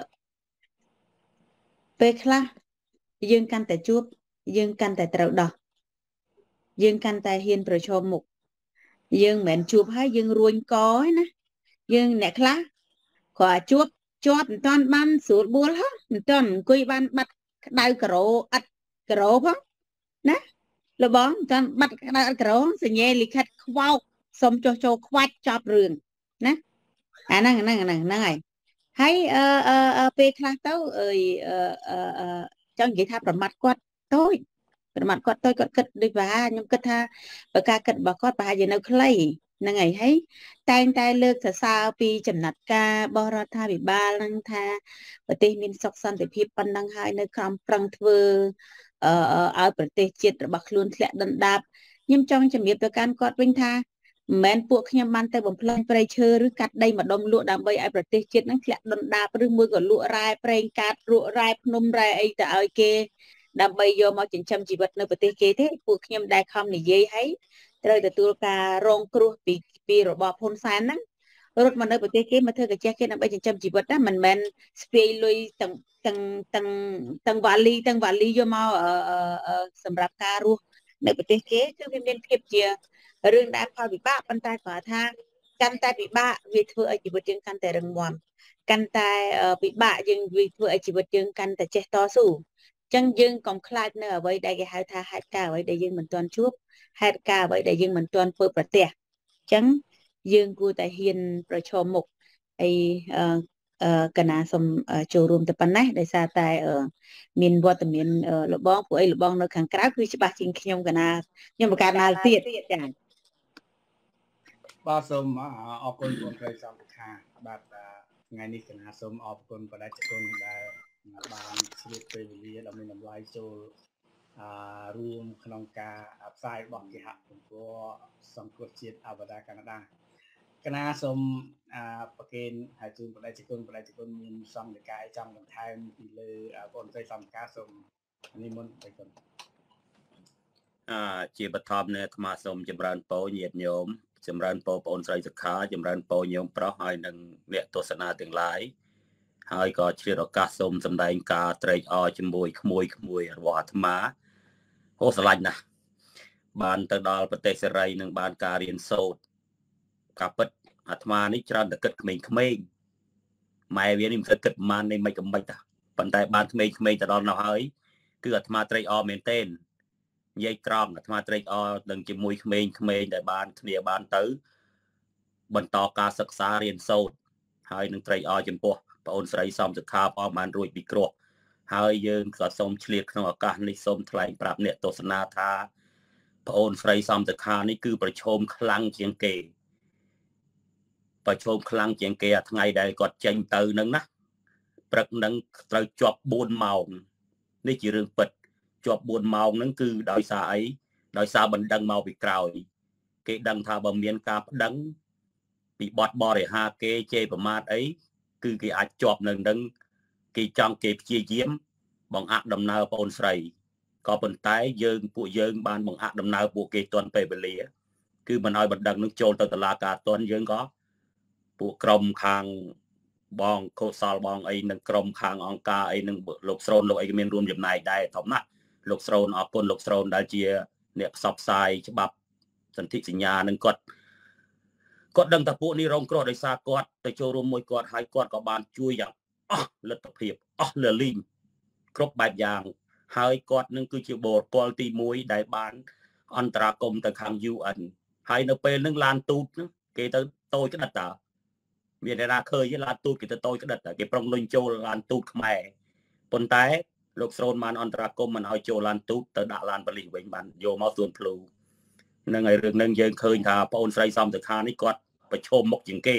ពេលខ្លះយើងកាន់តែជួបយើងកាន់តែត្រូវដោះយើងកាន់តែហ៊ានប្រឈមមុខយើងមិនមែនជួបហើយយើងរួញកឯណាយើងអ្នកខ្លះក៏ជួបជាប់មិនតាន់បានស្រួលបួលហ៎មិនតាន់អង្គុយបានបាត់ក្តៅការ៉ូអត់ការ៉ូផងណាលបងមិនតាន់បាត់ក្តៅអត់ការ៉ូសញ្ញាលិខិតខ្វោកសុំចុះចូលខ្វាច់ចប់រឿងណាអាហ្នឹងហ្នឹងហ្នឹងហ្នឹងហើយហើយអឺអឺពេលខ្លះទៅអឺអឺចង់និយាយថាប្រមាត់គាត់តូចប្រមាត់គាត់តូចគាត់គិតដូចថាខ្ញុំគិតថាបើការគិតរបស់គាត់ប្រហែលជានៅខ្លីហ្នឹងហើយហើយតែងតែលើកសរសើរពីចំណាត់ការរបស់រដ្ឋាភិបាលនឹងថាប្រទេសមានសុខសន្តិភាពប៉ុណ្ណឹងហើយនៅក្រោមប្រឹងធ្វើអឺឲ្យប្រទេសជាតិរបស់ខ្លួនធ្លាក់ដុនដាបខ្ញុំចង់ជំរាបទៅកាន់គាត់វិញថាមិនមែនពួកខ្ញុំបានទៅបំផ្លាញព្រៃឈើឬកាត់ដីម្ដុំលក់ដើម្បីឲ្យប្រទេសជាតិនឹងធ្លាក់ដុនដាបឬមួយក៏លក់រ៉ែប្រេងកាតលក់រ៉ែភ្នំរ៉ែអីទៅឲ្យគេដើម្បីយកមកចិញ្ចឹមជីវិតនៅប្រទេសគេទេពួកខ្ញុំដែលខំនិយាយឲ្យត្រូវទទួលការរងគ្រោះពីពីរបបហ៊ុនសែនហ្នឹងរត់មកនៅប្រទេសគេមកធ្វើកាចេះគេដើម្បីចិញ្ចឹមជីវិតណាមិនមែនស្ពាយលុយទាំងទាំងទាំងទាំងវ៉ាលីទាំងវ៉ាលីយកមកសម្រាប់ការរស់នៅប្រទេសគេគឺវាមានភាពជារឿងដែលផលវិបាកប៉ុន្តែគាត់ថាកាន់តែពិបាកវាធ្វើឲ្យជីវិតយើងកាន់តែរឹងមាំកាន់តែពិបាកយើងវាធ្វើឲ្យជីវិតយើងកាន់តែចេះតស៊ូចឹងយើងកុំខ្លាចនៅអ្វីដែលគេហៅថាហេតុការណ៍អ្វីដែលយើងមិនទាន់ជួបហេតុការណ៍អ្វីដែលយើងមិនទាន់ធ្វើប្រទះចឹងយើងគួរតែហ៊ានប្រឈមមុខអីអឺកណាសូមចូលរួមទៅប៉ុណ្ណេះដោយសារតែមានវត្តមានលបងពួកអីលបងនៅខាងក្រៅគឺច្បាស់ជាងខ្ញុំកណាខ្ញុំបង្កើតណាល់ទៀតចា៎បាទសូមអរគុណបងប្អូនសំខាបាទថ្ងៃនេះកណាសូមអរគុណបដិជគុណដែលបានជ្រាបពេលវេលាដ៏មានតម្លៃចូលអឺរួមក្នុងការផ្សាយរបស់គេហទំព័រសង្គ្រោះជាតិអវតាកាណាដាកណាសូមអឺប្រកេនហើយជូនបដិជគុណបដិជគុណមានសង្ឃនិកាយចង់បន្ថែមពីលើបងស្រីសំខាសូមនិមន្តបដិគុណអឺជាបឋមនៃអាត្មាសូមចម្រើនពរញាតិញោមចម្រើនពរបងស្រីសុខាចម្រើនពរញោមប្រុសហើយនិងអ្នកទស្សនាទាំងឡាយហើយក៏ឆ្លៀតឱកាសសូមសម្ដែងការត្រេកអរជាមួយក្មួយក្មួយរបស់អាត្មាអូស្រឡាញ់ណាស់បានទៅដល់ប្រទេសសេរីនិងបានការរៀនសូត្រការពិតអាត្មានេះច្រើនតែគិតក្មេងៗម៉ែវានេះមិនគិតគិតប្រហែលនៃមិនកំមិចតាប៉ុន្តែបានក្មេងៗទៅដល់នោះហើយគឺអាត្មាត្រេកអរមែនទែននិយាយត្រង់អាត្មាត្រេកអរនឹងជាមួយក្មេងៗដែលបានគ្នាបានទៅបន្តការសិក្សារៀនសូត្រហើយនឹងត្រេកអរចំពោះបងអូនស្រីសំសុខាផងបានរួចពីគ្រោះហើយយើងក៏សូមឆ្លៀតក្នុងឱកាសនេះសូមថ្លែងប្រាប់អ្នកទស្សនាថាបងអូនស្រីសំសុខានេះគឺប្រឈមខ្លាំងជាងគេប្រឈមខ្លាំងជាងគេអាថ្ងៃដែលគាត់ចេញទៅនឹងណាព្រឹកនឹងត្រូវជាប់បួនម៉ោងនេះជារឿងពិតជាប់បួនម៉ោងហ្នឹងគឺដោយសារអីដោយសារបណ្ដឹងមកពីក្រោយគេដឹងថាបើមានការប្តឹងពីបទបរិហាគេជេរប្រមាថអីគឺគេអាចជាប់នៅនឹងគេចង់គេព្យាយាមបង្អាក់ដំណើរបងអូនស្រីក៏ប៉ុន្តែយើងពួកយើងបានបង្អាក់ដំណើរពួកគេទាន់ពេលវេលាគឺមិនឲ្យបណ្ដឹងនឹងចូលទៅតុលាការទាន់យើងក៏ពួកក្រុមខាងបងកុសលបងអីនឹងក្រុមខាងអង្គការអីនឹងលោកស្រូនលោកអីក៏មានរួមចំណែកដែរធំណាស់លោកស្រូនអរគុណលោកស្រូនដែលជាអ្នកផ្សព្វផ្សាយច្បាប់សន្ធិសញ្ញានឹងគាត់គាត់ដឹងថាពួកនេះរងគ្រោះដោយសារគាត់ទៅចូលរួមមួយគាត់ហើយគាត់ក៏បានជួយយ៉ាងអស់លទ្ធភាពអស់លលីងគ្រប់បែបយ៉ាងហើយគាត់នឹងគឺជាបរិយាទីមួយដែលបានអន្តរាគមន៍ទៅខាង U N ហើយនៅពេលនឹងឡានទូតហ្នឹងគេទៅតូចក្តិតតាមានអ្នកណាឃើញឡានទូតគេទៅតូចក្តិតតាគេប្រុងលុញចូលឡានទូតខ្មែរប៉ុន្តែលោកស្រូនបានអន្តរាគមន៍មិនឲ្យចូលឡានទូតទៅដាក់ឡានប៉ូលីសវិញបានយកមកសួនភ្លូនឹងហើយរឿងនឹងយើងឃើញថាបងអូនស្រីសំសុខានេះគាត់ប្រឈមមុខជាងគេ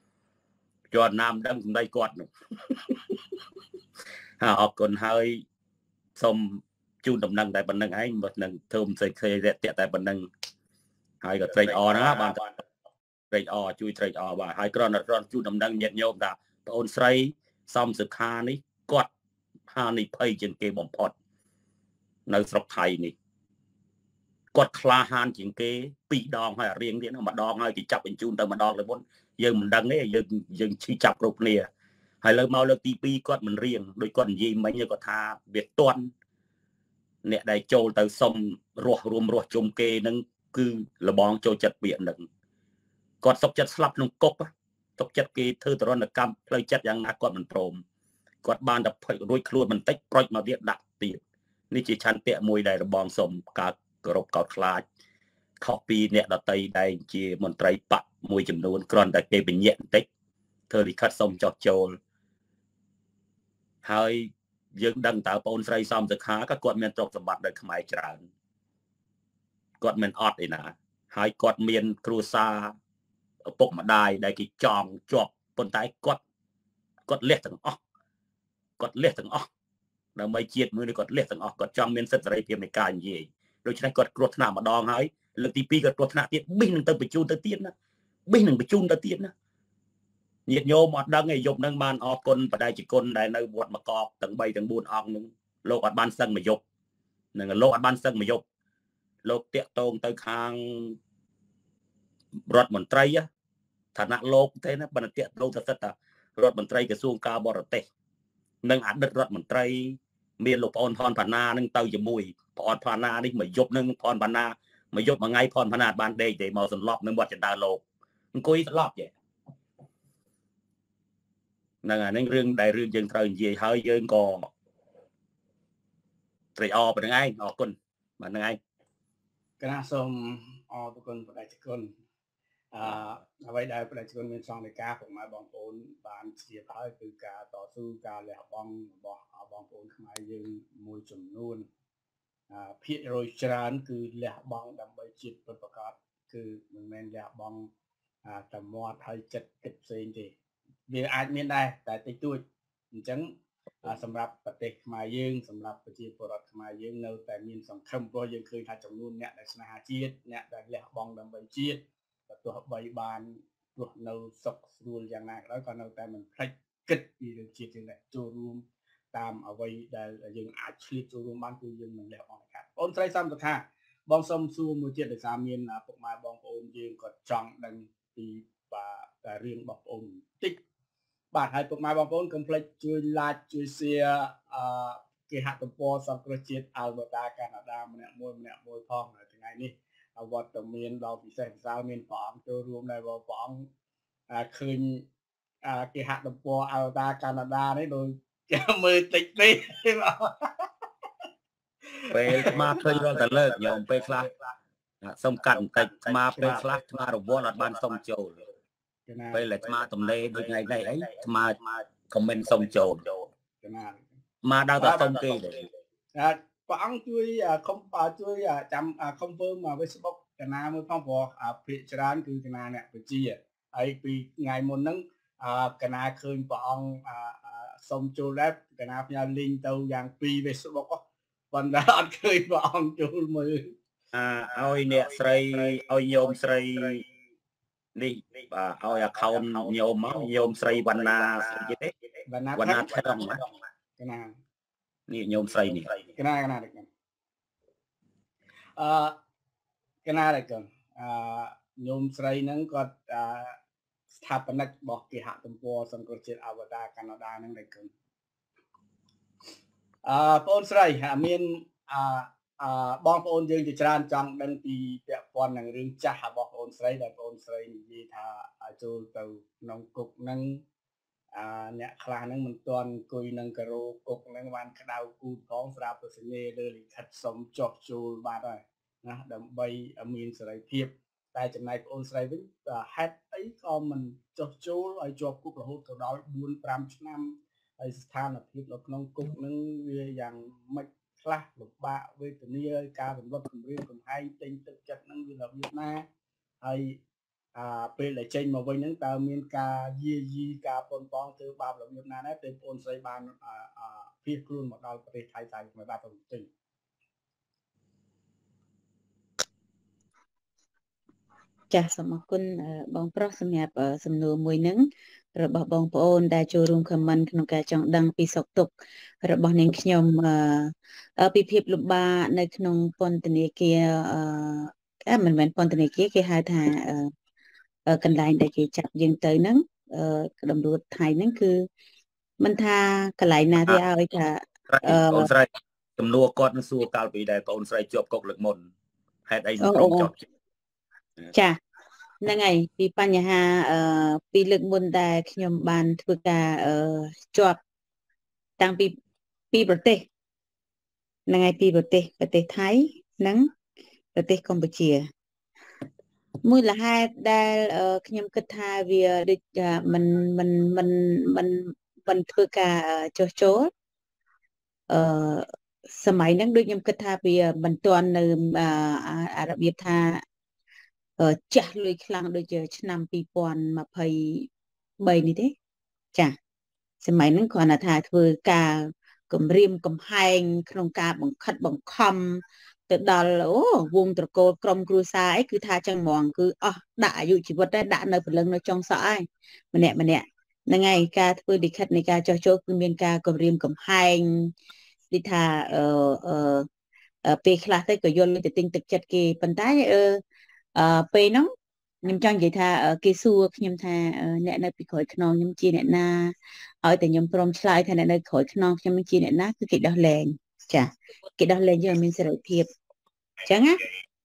ជាប់ណាមដឹងសម្ដីគាត់នោះអរគុណហើយសូមជូនដំណឹងតែប៉ុណ្្នឹងឯងបើនឹងធ្វើមិនសេចក្ដីរាក់ទាក់តែប៉ុណ្្នឹងហើយក៏ត្រេកអរណាបានត្រេកអរជួយត្រេកអរបាទហើយគ្រាន់តែគ្រាន់ជូនដំណឹងញាតិញោមថាបងអូនស្រីសំសុខានេះគាត់ហានិភ័យជាងគេបំផុតនៅស្រុកថៃនេះគាត់ក្លាហានជាងគេពីរដងហើយរៀងទៀតម្ដងហើយគេចាប់បញ្ជូនទៅម្ដងទៅមុនយើងមិនដឹងទេយើងយើងឈឺចាប់គ្រប់គ្នាហើយលើមកលើកទីពីរគាត់មិនរៀងដោយគាត់និយាយមិញគាត់ថាវាតន់អ្នកដែលចូលទៅសុំរស់រួមរស់ជុំគេនឹងគឺលបងចូលចិត្តពាក្យនឹងគាត់សុកចិត្តស្លាប់ក្នុងគុកសុកចិត្តគេធ្វើទរណកម្មផ្លូវចិត្តយ៉ាងណាគាត់មិនព្រមគាត់បានតែរួចខ្លួនបន្តិចប្រូចមកទៀតដាក់ទៀតនេះជាឆន្ទៈមួយដែលរបងសុំកើតគោរពកោតខ្លាចខុសពីអ្នកដតីដែលជាមន្ត្រីបកមួយចំនួនគ្រាន់តែគេបញ្ញត្តិបន្តិចធ្វើលិខិតសុំចោះចូលហើយយើងដឹងតើបងអូនស្រីសំសុខាក៏គាត់មានទ្រព្យសម្បត្តិនៅខ្មែរច្រើនគាត់មិនអត់ឯណាហើយគាត់មានគ្រួសារឪពុកម្ដាយដែលគេចង់ជាប់ប៉ុន្តែគាត់គាត់លះទាំងអស់គាត់លះទាំងអស់ដើម្បីជាតិមួយនេះគាត់លះទាំងអស់គាត់ចង់មានសិទ្ធិសេរីភាពនៃការនិយាយដូច្នេះគាត់គ្រោះថ្នាក់ម្ដងហើយលើកទីពីរគាត់គ្រោះថ្នាក់ទៀតប៊ីសនឹងទៅបញ្ជូនទៅទៀតណាប៊ីសនឹងបញ្ជូនទៅទៀតណាញាតិញោមអត់ដឹងទេយប់នឹងបានអរគុណបដិជគុណដែលនៅវត្តមកកទាំងបីទាំងបួនអង្គនឹងលោកអត់បានសឹងមកយប់នឹងលោកអត់បានសឹងមកយប់លោកតាក់តងទៅខាងរដ្ឋមន្ត្រីឋានៈលោកទេណាបណ្ឌិតលោកទៅសិតថារដ្ឋមន្ត្រីក្រសួងការបរទេសនិងអតីតរដ្ឋមន្ត្រីមានលោកប្អូនផនផាណានឹងទៅជាមួយប្អូនផាណានេះមកយប់នឹងផនផាណាមកយប់មួយថ្ងៃផនផាណាបានដេកទេមកសន្លប់នៅវត្តចន្ទើលោកអង្គុយស្លាប់ចេះហ្នឹងអានឹងរឿងដែលរឿងយើងត្រូវនិយាយហើយយើងក៏ត្រេកអរប៉ុណ្្នឹងឯងអរគុណបាទហ្នឹងឯងគណៈសូមអរគុណបដិជគុណអឺអ្វីដែលបដិជគុណមានសង្ឃនៃការពុកម៉ែបងប្អូនបានជ្រាបហើយគឺការតស៊ូការលះបង់របស់បងប្អូនខ្មែរយើងមួយចំនួនអឺភាគរយច្រើនគឺលះបង់ដើម្បីជាតិពិតប្រាកដគឺមិនមែនលះបង់តែមាត់ហើយចិត្តគិតផ្សេងទេវាអាចមានដែរតែតិចតួចអញ្ចឹងសម្រាប់ប្រទេសខ្មែរយើងសម្រាប់ប្រជាពលរដ្ឋខ្មែរយើងនៅតែមានសង្ឃឹមព្រោះយើងឃើញថាចំនួនអ្នកដែលស្នេហាជាតិអ្នកដែលលះបង់ដើម្បីជាតិទោះបីបានរស់នៅសុខស្រួលយ៉ាងណាក៏ដោយក៏នៅតែមិនភ្លេចគិតពីរឿងជាតិយើងដែលចូលរួមតាមអ្វីដែលយើងអាចឆ្លៀតចូលរួមបានគឺយើងមិនលះបង់កាត់បងស្រីសំសុខាបងសុំសួរមួយទៀតដោយសារមានពុកម៉ែបងប្អូនយើងក៏ចង់ដឹងពីបាទរឿងបងប្អូនបន្តិចបាទហើយពុកម៉ែបងប្អូនកុំភ្លេចជួយ like ជួយ share អឺគេហទំព័រសង្គ្រោះជាតិ Alberta កាណាដាម្នាក់មួយម្នាក់មួយផងថ្ងៃនេះវត្តមានដល់ពិសេសពិសាលមានព្រះអង្គចូលរួមដែរបងព្រះអង្គឃើញគេហទំព័រ Alberta កាណាដានេះដូចមើលតិចពេកពេលស្មាឃើញរត់តែលើកញោមពេលខ្លះសុំកាត់បន្តិចស្មាពេលខ្លះស្មារវល់អត់បានសុំចូលពេលដែលស្មាទំនេរដូចថ្ងៃនេះអីស្មាខមមិនសុំចូលមកដល់តែសុំគេដែរព្រះអង្គជួយខំជួយចាំ confirm Facebook កណាមួយផងព្រោះភាគច្រើនគឺកណាអ្នកបជាហើយពីថ្ងៃមុនហ្នឹងកណាឃើញព្រះអង្គសុំចូលដែរកណាផ្ញើ link ទៅយ៉ាងពី Facebook ប៉ុន្តែអត់ឃើញព្រះអង្គចូលមើលអើឲ្យអ្នកស្រីឲ្យញោមស្រីនេះបាទឲ្យ account ញោមមកញោមស្រីវណ្ណាស្អីទេវណ្ណាវណ្ណាថងកណានេះញោមស្រីនេះកណាកណាអឺកណាដែរកូនអឺញោមស្រីហ្នឹងគាត់ស្ថាបនិករបស់គេហទំព័រសង្គ្រោះជាតិ Alberta កាណាដាហ្នឹងដែរកូនអឺបងស្រីមានអឺអឺបងប្អូនយើងជាច្រើនចង់ដឹងពីពាក់ព័ន្ធនឹងរឿងចាស់របស់បងស្រីដែលបងស្រីនិយាយថាចូលទៅក្នុងគុកហ្នឹងអឺអ្នកខ្លះហ្នឹងមិនទាន់អង្គុយនឹងការោគុកហ្នឹងបានក្តៅគូតផងស្រាប់ទៅសញ្ញាលើលិខិតសុំចោះចូលបាត់ហើយណាដើម្បីមានសេរីភាពតែចំណែកបងស្រីវិញហេតុអីក៏មិនចោះចូលឲ្យជាប់គុករហូតដល់ បួនប្រាំ ឆ្នាំហើយស្ថានភាពនៅក្នុងគុកហ្នឹងវាយ៉ាងម៉េចខ្លះលំបាកវេទនាហើយការរំលត់គម្រាមកំហែងទិញទឹកចិត្តហ្នឹងវារបៀបណាហើយអាពេលដែលចេញមកវិញហ្នឹងតើមានការយាយីការប៉ុនប៉ងធ្វើបាបរបៀបណាដែរពេលបងស្រីបានភពីខ្លួនមកដល់ប្រទេសថៃតែមិនបានទៅទិញចាសសូមអរគុណបងប្រុសសម្រាប់សំណួរមួយហ្នឹងរបស់បងប្អូនដែលចូលរួម comment ក្នុងការចង់ដឹងពីសុខទុក្ខរបស់នាងខ្ញុំអឺពីភាពលំបាកនៅក្នុងពន្ធនាគារអឺមិនមែនពន្ធនាគារគេហៅថាអឺកន្លែងដែលគេចាប់យើងទៅហ្នឹងអឺដំរួតថៃហ្នឹងគឺមិនថាកន្លែងណាទេឲ្យថាបងស្រីចំនួនគាត់នឹងសួរកាលពីដែលបងស្រីជាប់គុកលើកមុនហេតុអីមិនព្រមជាប់ចាហ្នឹងហើយពីបញ្ហាអឺពីលើកមុនដែលខ្ញុំបានធ្វើការអឺជាប់តាំងពីពីប្រទេសហ្នឹងហើយពីប្រទេសប្រទេសថៃនិងប្រទេសកម្ពុជាមួយលហេតុដែលខ្ញុំគិតថាវាដូចមិនមិនមិនមិនមិនធ្វើការចុះចូលអឺសម័យហ្នឹងដូចខ្ញុំគិតថាវាមិនទាន់នៅរបៀបថាចាស់លុយខ្លាំងដូចជាឆ្នាំពីរពាន់ម្ភៃបីនេះទេចាសម័យហ្នឹងគ្រាន់តែថាធ្វើការគម្រាមកំហែងក្នុងការបង្ខិតបង្ខំទៅដល់អូវងត្រកូលក្រុមគ្រួសារអីគឺថាចឹងហ្មងគឺអស់ដាក់អាយុជីវិតដែរដាក់នៅព្រលឹងនៅចុងសក់ហើយម្នាក់ម្នាក់ហ្នឹងហើយការធ្វើលិខិតនៃការចោះចូលគឺមានការគម្រាមកំហែងដូចថាអឺអឺពេលខ្លះទៅក៏យល់ទៅទិញទឹកចិត្តគេប៉ុន្តែអឺអឺពេលហ្នឹងខ្ញុំចង់និយាយថាគេសួរខ្ញុំថាអ្នកនៅពីក្រោយខ្នងខ្ញុំជាអ្នកណាឲ្យតែខ្ញុំព្រមឆ្លើយថាអ្នកនៅក្រោយខ្នងខ្ញុំជាអ្នកណាគឺគេដោះលែងចាគេដោះលែងយើងមានសេរីភាពអញ្ចឹងណា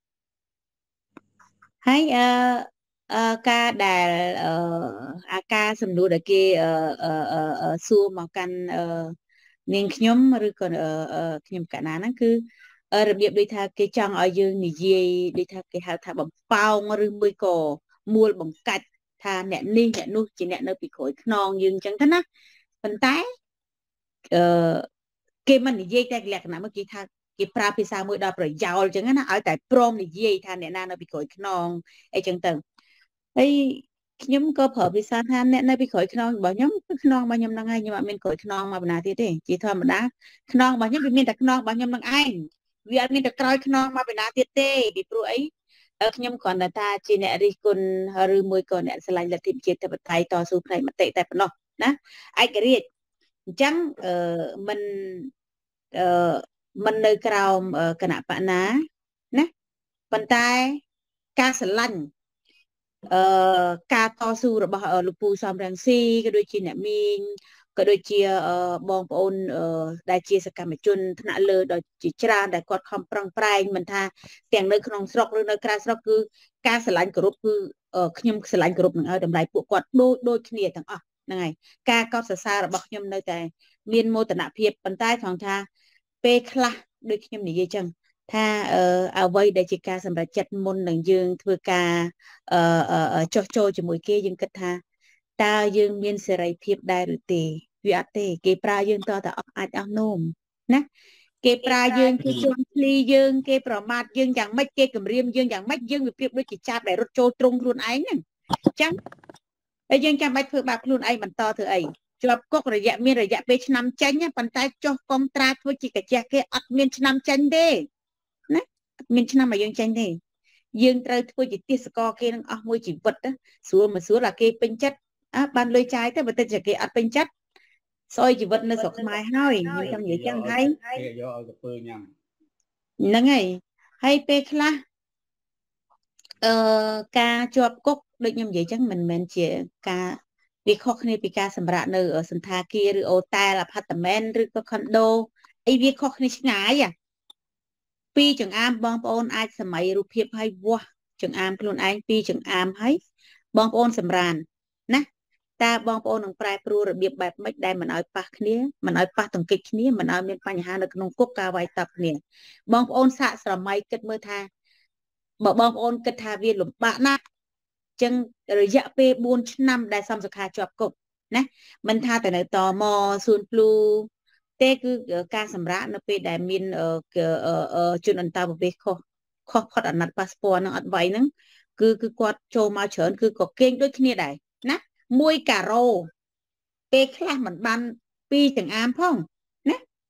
ហើយអឺអឺការដែលអឺអាការសំណួរដែលគេអឺអឺសួរមកកាន់អឺនាងខ្ញុំឬក៏ខ្ញុំកណាហ្នឹងគឺរបៀបដូចថាគេចង់ឲ្យយើងនិយាយដូចថាគេហៅថាបំផោងឬមួយក៏មួលបង្កាច់ថាអ្នកនេះអ្នកនោះជាអ្នកនៅពីក្រោយខ្នងយើងអញ្ចឹងទៅណាប៉ុន្តែអឺគេមិននិយាយតែលក្ខណៈមកគេថាគេប្រើភាសាមួយដល់ប្រយោលអញ្ចឹងណាឲ្យតែព្រមនិយាយថាអ្នកណានៅពីក្រោយខ្នងអីចឹងទៅហើយខ្ញុំក៏ប្រើភាសាថាអ្នកនៅពីក្រោយខ្នងរបស់ខ្ញុំគឺខ្នងរបស់ខ្ញុំហ្នឹងហើយខ្ញុំអត់មានក្រោយខ្នងមកបណ្ណាទៀតទេជាធម្មតាខ្នងរបស់ខ្ញុំវាមានតែខ្នងរបស់ខ្ញុំហ្នឹងឯងវាអត់មានតែក្រោយខ្នងមកបណ្ណាទៀតទេពីព្រោះអីខ្ញុំគ្រាន់តែថាជាអ្នករិះគន់ឬមួយក៏អ្នកឆ្លាញ់លទ្ធិប្រជាធិបតេយ្យតស៊ូផ្នែកមតិតែប៉ុណ្ណោះណាឯករាជ្យអញ្ចឹងអឺមិនអឺមិននៅក្រោមគណៈបកណាណាប៉ុន្តែការស្រឡាញ់អឺការតស៊ូរបស់លោកពូសំរងស៊ីក៏ដូចជាអ្នកមីងក៏ដូចជាបងប្អូនដែលជាសកម្មជនថ្នាក់លើដ៏ជាច្រើនដែលគាត់ខំប្រឹងប្រែងមិនថាទាំងនៅក្នុងស្រុកឬនៅក្រៅស្រុកគឺការស្រឡាញ់គោរពគឺខ្ញុំស្រឡាញ់គោរពនឹងឲ្យតម្លៃពួកគាត់ដូចដូចគ្នាទាំងអស់ហ្នឹងហើយការកោតសរសើររបស់ខ្ញុំនៅតែមានមោទនភាពប៉ុន្តែថងថាពេលខ្លះដូចខ្ញុំនិយាយចឹងថាអ្វីដែលជាការសម្រេចចិត្តមុននឹងយើងធ្វើការចោះចូលជាមួយគេយើងគិតថាតើយើងមានសេរីភាពដែរឬទេវាអត់ទេគេប្រើយើងតតែអស់អាចអស់នោមណាគេប្រើយើងគេជន់ភ្លីយើងគេប្រមាថយើងយ៉ាងម៉េចគេគំរាមយើងយ៉ាងម៉េចយើងវាប្រៀបដូចជាចាប់ដែលរត់ចូលទ្រង់ខ្លួនឯងហ្នឹងអញ្ចឹងហើយយើងចាំបាច់ធ្វើបាបខ្លួនឯងបន្តធ្វើអីជាប់គុករយៈមានរយៈពេលឆ្នាំចេញប៉ុន្តែចុះកុងត្រាធ្វើជាកាជះគេអត់មានឆ្នាំចេញទេណាអត់មានឆ្នាំឲ្យយើងចេញទេយើងត្រូវធ្វើជាទាសករគេនឹងអស់មួយជីវិតស្រួលមកស្រួលអាគេពេញចិត្តអើបានលុយចាយទៅបើតែគេអត់ពេញចិត្តស្អុយជីវិតនៅស្រុកខ្មែរហើយខ្ញុំចង់និយាយចឹងហើយគេយកឲ្យទៅពើញ៉ាំហ្នឹងហើយហើយពេលខ្លះអឺការជាប់គុកដូចខ្ញុំនិយាយចឹងមិនមែនជាការវាខុសគ្នាពីការសម្រាកនៅសន្តាគារឬអូតែលអាផាតមែនឬក៏ខុនដូអីវាខុសគ្នាឆ្ងាយពីចង្អាមបងប្អូនអាចសម័យរូបភាពឲ្យវាស់ចង្អាមខ្លួនឯងពីចង្អាមឲ្យបងប្អូនសម្រានណាតើបងប្អូននឹងប្រែប្រួលរបៀបបែបម៉េចដែលមិនឲ្យប៉ះគ្នាមិនឲ្យប៉ះទង្គិចគ្នាមិនឲ្យមានបញ្ហានៅក្នុងគុកការវាយតប់គ្នាបងប្អូនសាកស្រមៃគិតមើលថាបើបងប្អូនគិតថាវាលំបាកណាស់ចឹងរយៈពេលបួនឆ្នាំដែលសំសខាជាប់គុកណាមិនថាតែនៅតមសួនភ្លូទេគឺការសម្រាកនៅពេលដែលមានជនអន្តោប្រវេសន៍ខុសខុសផុតអាណត្តិប៉ាសពតនឹងអត់វាយហ្នឹងគឺគឺគាត់ចូលមកច្រើនគឺក៏គេងដូចគ្នាដែរណាមួយការ៉ូពេលខ្លះមិនបានពីចង្អាមផងណា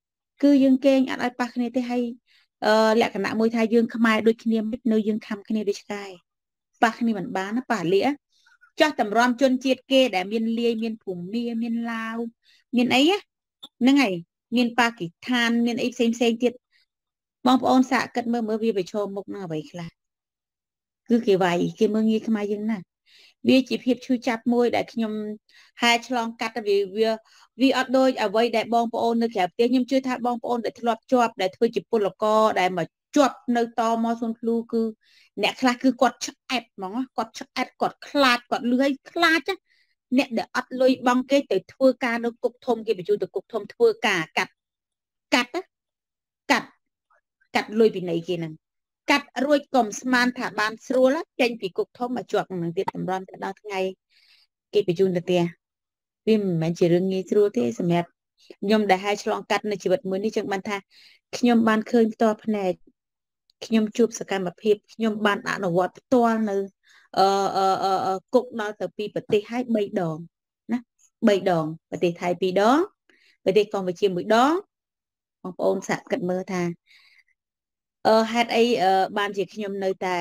គឺយើងកេងអត់ឲ្យប៉ះគ្នាទេហើយអឺលក្ខណៈមួយថាយើងខ្មែរដូចគ្នាមិននៅយើងខំគ្នាដូចឆ្កែប៉ះគ្នាមិនបានណាប៉ះលាចាស់តម្រាំជនជាតិគេដែលមានលាយមានភូមាមានឡាវមានអីហ្នឹងហើយមានប៉ាគីស្ថានមានអីផ្សេងផ្សេងទៀតបងប្អូនសាកគិតមើលមើលវាប្រឈមមុខនឹងអ្វីខ្លះគឺគេវាយគេមើលងាយខ្មែរយើងណាវាជាភាពឈឺចាប់មួយដែលខ្ញុំហែឆ្លងកាត់វាវាវាអត់ដូចអ្វីដែលបងប្អូននៅក្រៅប្រទេសខ្ញុំជឿថាបងប្អូនដែលធ្លាប់ជាប់ដែលធ្វើជាពលករដែលមកជាប់នៅតមកសុនភ្លូគឺអ្នកខ្លះគឺគាត់ឆ្អែតហ្មងគាត់ឆ្អែតគាត់ខ្លាចគាត់លឺឲ្យខ្លាចអ្នកដែលអត់លុយបង់គេទៅធ្វើការនៅគុកធំគេបញ្ជូនទៅគុកធំធ្វើការកាត់កាត់កាត់កាត់លុយពីណីគេហ្នឹងកាត់រួចកុំស្មានថាបានស្រួលចេញពីគុកធំមកជាប់នឹងទៀតតម្រាំទៅដល់ថ្ងៃគេបញ្ជូនទៅផ្ទះវាមិនមែនជារឿងងាយស្រួលទេសម្រាប់ខ្ញុំដែលហើយឆ្លងកាត់នៅជីវិតមួយនេះចឹងបានថាខ្ញុំបានឃើញផ្ទាល់ភ្នែកខ្ញុំជួបសកម្មភាពខ្ញុំបានអនុវត្តផ្ទាល់នៅអឺអឺគុកដល់ទៅពីប្រទេសហើយបីដងណាបីដងប្រទេសថៃពីរដងប្រទេសកម្ពុជាមួយដងបងប្អូនសាកគិតមើលថាអឺហេតុអីបានជាខ្ញុំនៅតែ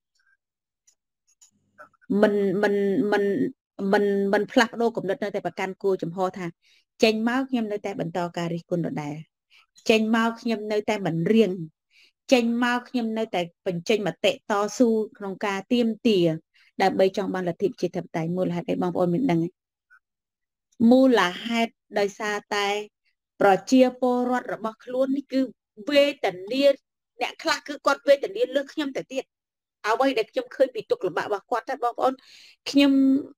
មិនមិនមិនមិនមិនផ្លាស់ប្ដូរគំនិតនៅតែប្រកាន់គោលចំហថាចេញមកខ្ញុំនៅតែបន្តការរិះគន់ដដែលចេញមកខ្ញុំនៅតែមិនរៀងចេញមកខ្ញុំនៅតែបញ្ចេញមតិតស៊ូក្នុងការទាមទារដើម្បីចង់បានលទ្ធិប្រជាធិបតេយ្យមូលហេតុអីបងប្អូនមានដឹងទេមូលហេតុដោយសារតែប្រជាពលរដ្ឋរបស់ខ្លួននេះគឺវេទនាអ្នកខ្លះគឺគាត់វេទនាលើសខ្ញុំទៅទៀតអ្វីដែលខ្ញុំឃើញពីទុក្ខលំបាករបស់គាត់តែបងប្អូនខ្ញុំ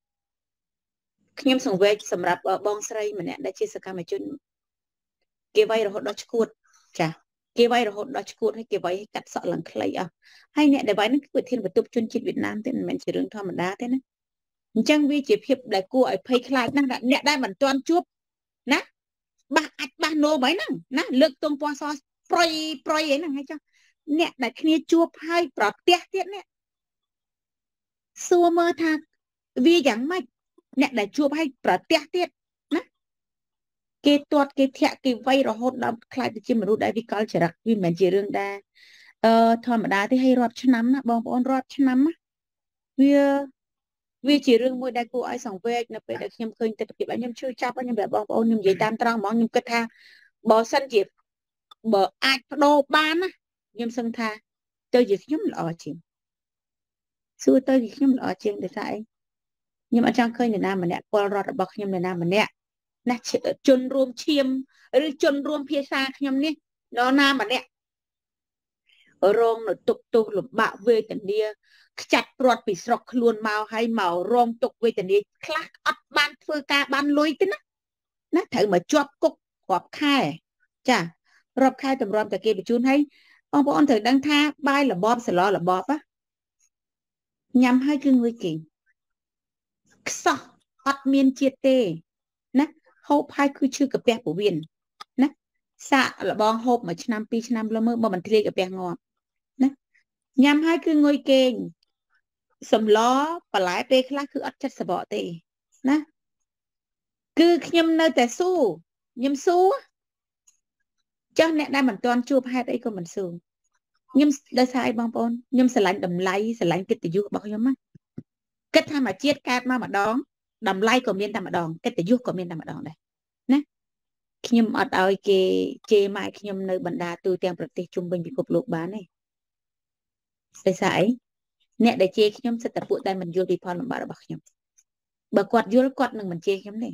ខ្ញុំសង្វេគសម្រាប់បងស្រីម្នាក់ដែលជាសកម្មជនគេវាយរហូតដល់ឈួតចាគេវាយរហូតដល់ឈួតហើយគេវាយកាត់សក់ឡើងខ្លីអស់ហើយអ្នកដែលវាយហ្នឹងគឺវិធានបន្ទប់ជនជាតិវៀតណាមទេមិនមែនជារឿងធម្មតាទេណាអញ្ចឹងវាជាភាពដែលគួរឲ្យភ័យខ្លាចណាស់អ្នកដែលមិនទាន់ជួបណាបាសអាចបាសនោមអីហ្នឹងណាលើកទងពណ៌សប្រយប្រយអីហ្នឹងហើយចុះអ្នកដែលគ្នាជួបហើយប្រទះទៀតនេះសួរមើលថាវាយ៉ាងម៉េចអ្នកដែលជួបហើយប្រទះទៀតណាគេទាត់គេធាក់គេវាយរហូតដល់ខ្លាចទៅជាមនុស្សដែលវិកលចរិតវាមិនមែនជារឿងដែលអឺធម្មតាទេហើយរាប់ឆ្នាំណាបងប្អូនរាប់ឆ្នាំណាវាវាជារឿងមួយដែលគួរឲ្យសង្វេគនៅពេលដែលខ្ញុំឃើញទស្សនវិជ្ជាខ្ញុំជឿចាប់ខ្ញុំប្រាប់បងប្អូនខ្ញុំនិយាយតាមត្រង់ហ្មងខ្ញុំគិតថាបើសិនជាបើអាចបដូរបានណាខ្ញុំសឹងថាទៅជាខ្ញុំល្អជាងសួរទៅជាខ្ញុំល្អជាងដោយសារអីខ្ញុំអត់ចង់ឃើញនរណាម្នាក់ពលរដ្ឋរបស់ខ្ញុំនរណាម្នាក់ណាជនរួមឈាមឬជនរួមភាសាខ្ញុំនេះនរណាម្នាក់រងនៅទុកទោសលំបាកវេទនាខ្ចាត់ព្រាត់ពីស្រុកខ្លួនមកហើយមករងទុកវេទនាខ្លះអត់បានធ្វើការបានលុយទេណាណាត្រូវមកជាប់គុករាប់ខែចារាប់ខែតម្រាំតែគេបញ្ជូនហើយបងប្អូនត្រូវដឹងថាបាយរបបសឡរបបញ៉ាំហើយគឺងុយគេខ្សោះអត់មានជាតិទេណាហូបហើយគឺឈឺកាពះពោះវៀនណាសាកលបងហូបមួយឆ្នាំពីរឆ្នាំលើមើលបើមិនធ្លាយកាពះងាប់ណាញ៉ាំហើយគឺងុយគេសម្លបន្លែពេលខ្លះគឺអត់ចិត្តសបកទេណាគឺខ្ញុំនៅតែស៊ូខ្ញុំស៊ូចាស់អ្នកដែលមិនទាន់ជួបហេតុអីក៏មិនស៊ូខ្ញុំដោយសារអីបងប្អូនខ្ញុំស្រឡាញ់តម្លៃស្រឡាញ់កិត្តិយសរបស់ខ្ញុំណាគិតថាមកជាតិកើតមកម្ដងតម្លៃក៏មានតែម្ដងកិត្តិយសក៏មានតែម្ដងដែរណាខ្ញុំអត់ឲ្យគេជេរម៉ែខ្ញុំនៅបណ្ដាទូទាំងប្រទេសជុំវិញពិភពលោកបានទេដោយសារអីអ្នកដែលជេរខ្ញុំសិតតែពួកតែមិនយល់ពីផលលំបាករបស់ខ្ញុំបើគាត់យល់គាត់នឹងមិនជេរខ្ញុំទេ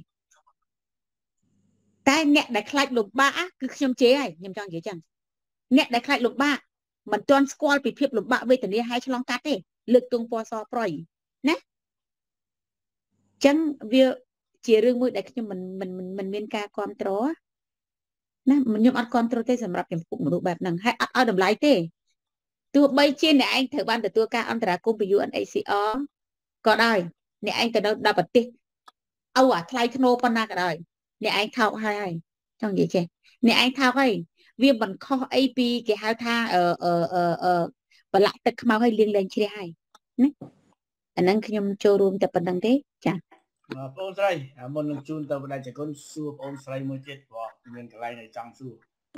តែអ្នកដែលខ្លាចលំបាកគឺខ្ញុំជេរហើយខ្ញុំចង់និយាយចឹងអ្នកដែលខ្លាចលំបាកមិនទាន់ស្គាល់ពីភាពលំបាកវេទនាហើយឆ្លងកាត់ទេលើកទង់ពណ៌សប្រយណាចឹងវាជារឿងមួយដែលខ្ញុំមិនមិនមិនមានការគ្រប់គ្រងណាខ្ញុំអត់គ្រប់គ្រងទេសម្រាប់ចំពោះមនុស្សបែបហ្នឹងហើយអត់ឲ្យតម្លៃទេទោះបីជាអ្នកឯងត្រូវបានទទួលការអន្តរាគមន៍ពី ยู เอ็น เอ ซี អារ ក៏ដោយអ្នកឯងទៅនៅដល់ប្រទេសអូអាថ្លៃធ្នូប៉ុណ្ណាក៏ដោយអ្នកឯងថោកហើយហើយចង់និយាយចេះអ្នកឯងថោកហើយវាមិនខុសអីពីគេហៅថាអឺអឺអឺប្រឡាក់ទឹកខ្មៅឲ្យលៀងលែងជ្រះហើយណាអាហ្នឹងខ្ញុំចូលរួមតែប៉ុណ្្នឹងទេចាបងប្អូនស្រីមុននឹងជូនទៅបណ្ដាជគុណសួរបងប្អូនស្រីមួយទៀតព្រោះមានកន្លែងឲ្យចង់សួរ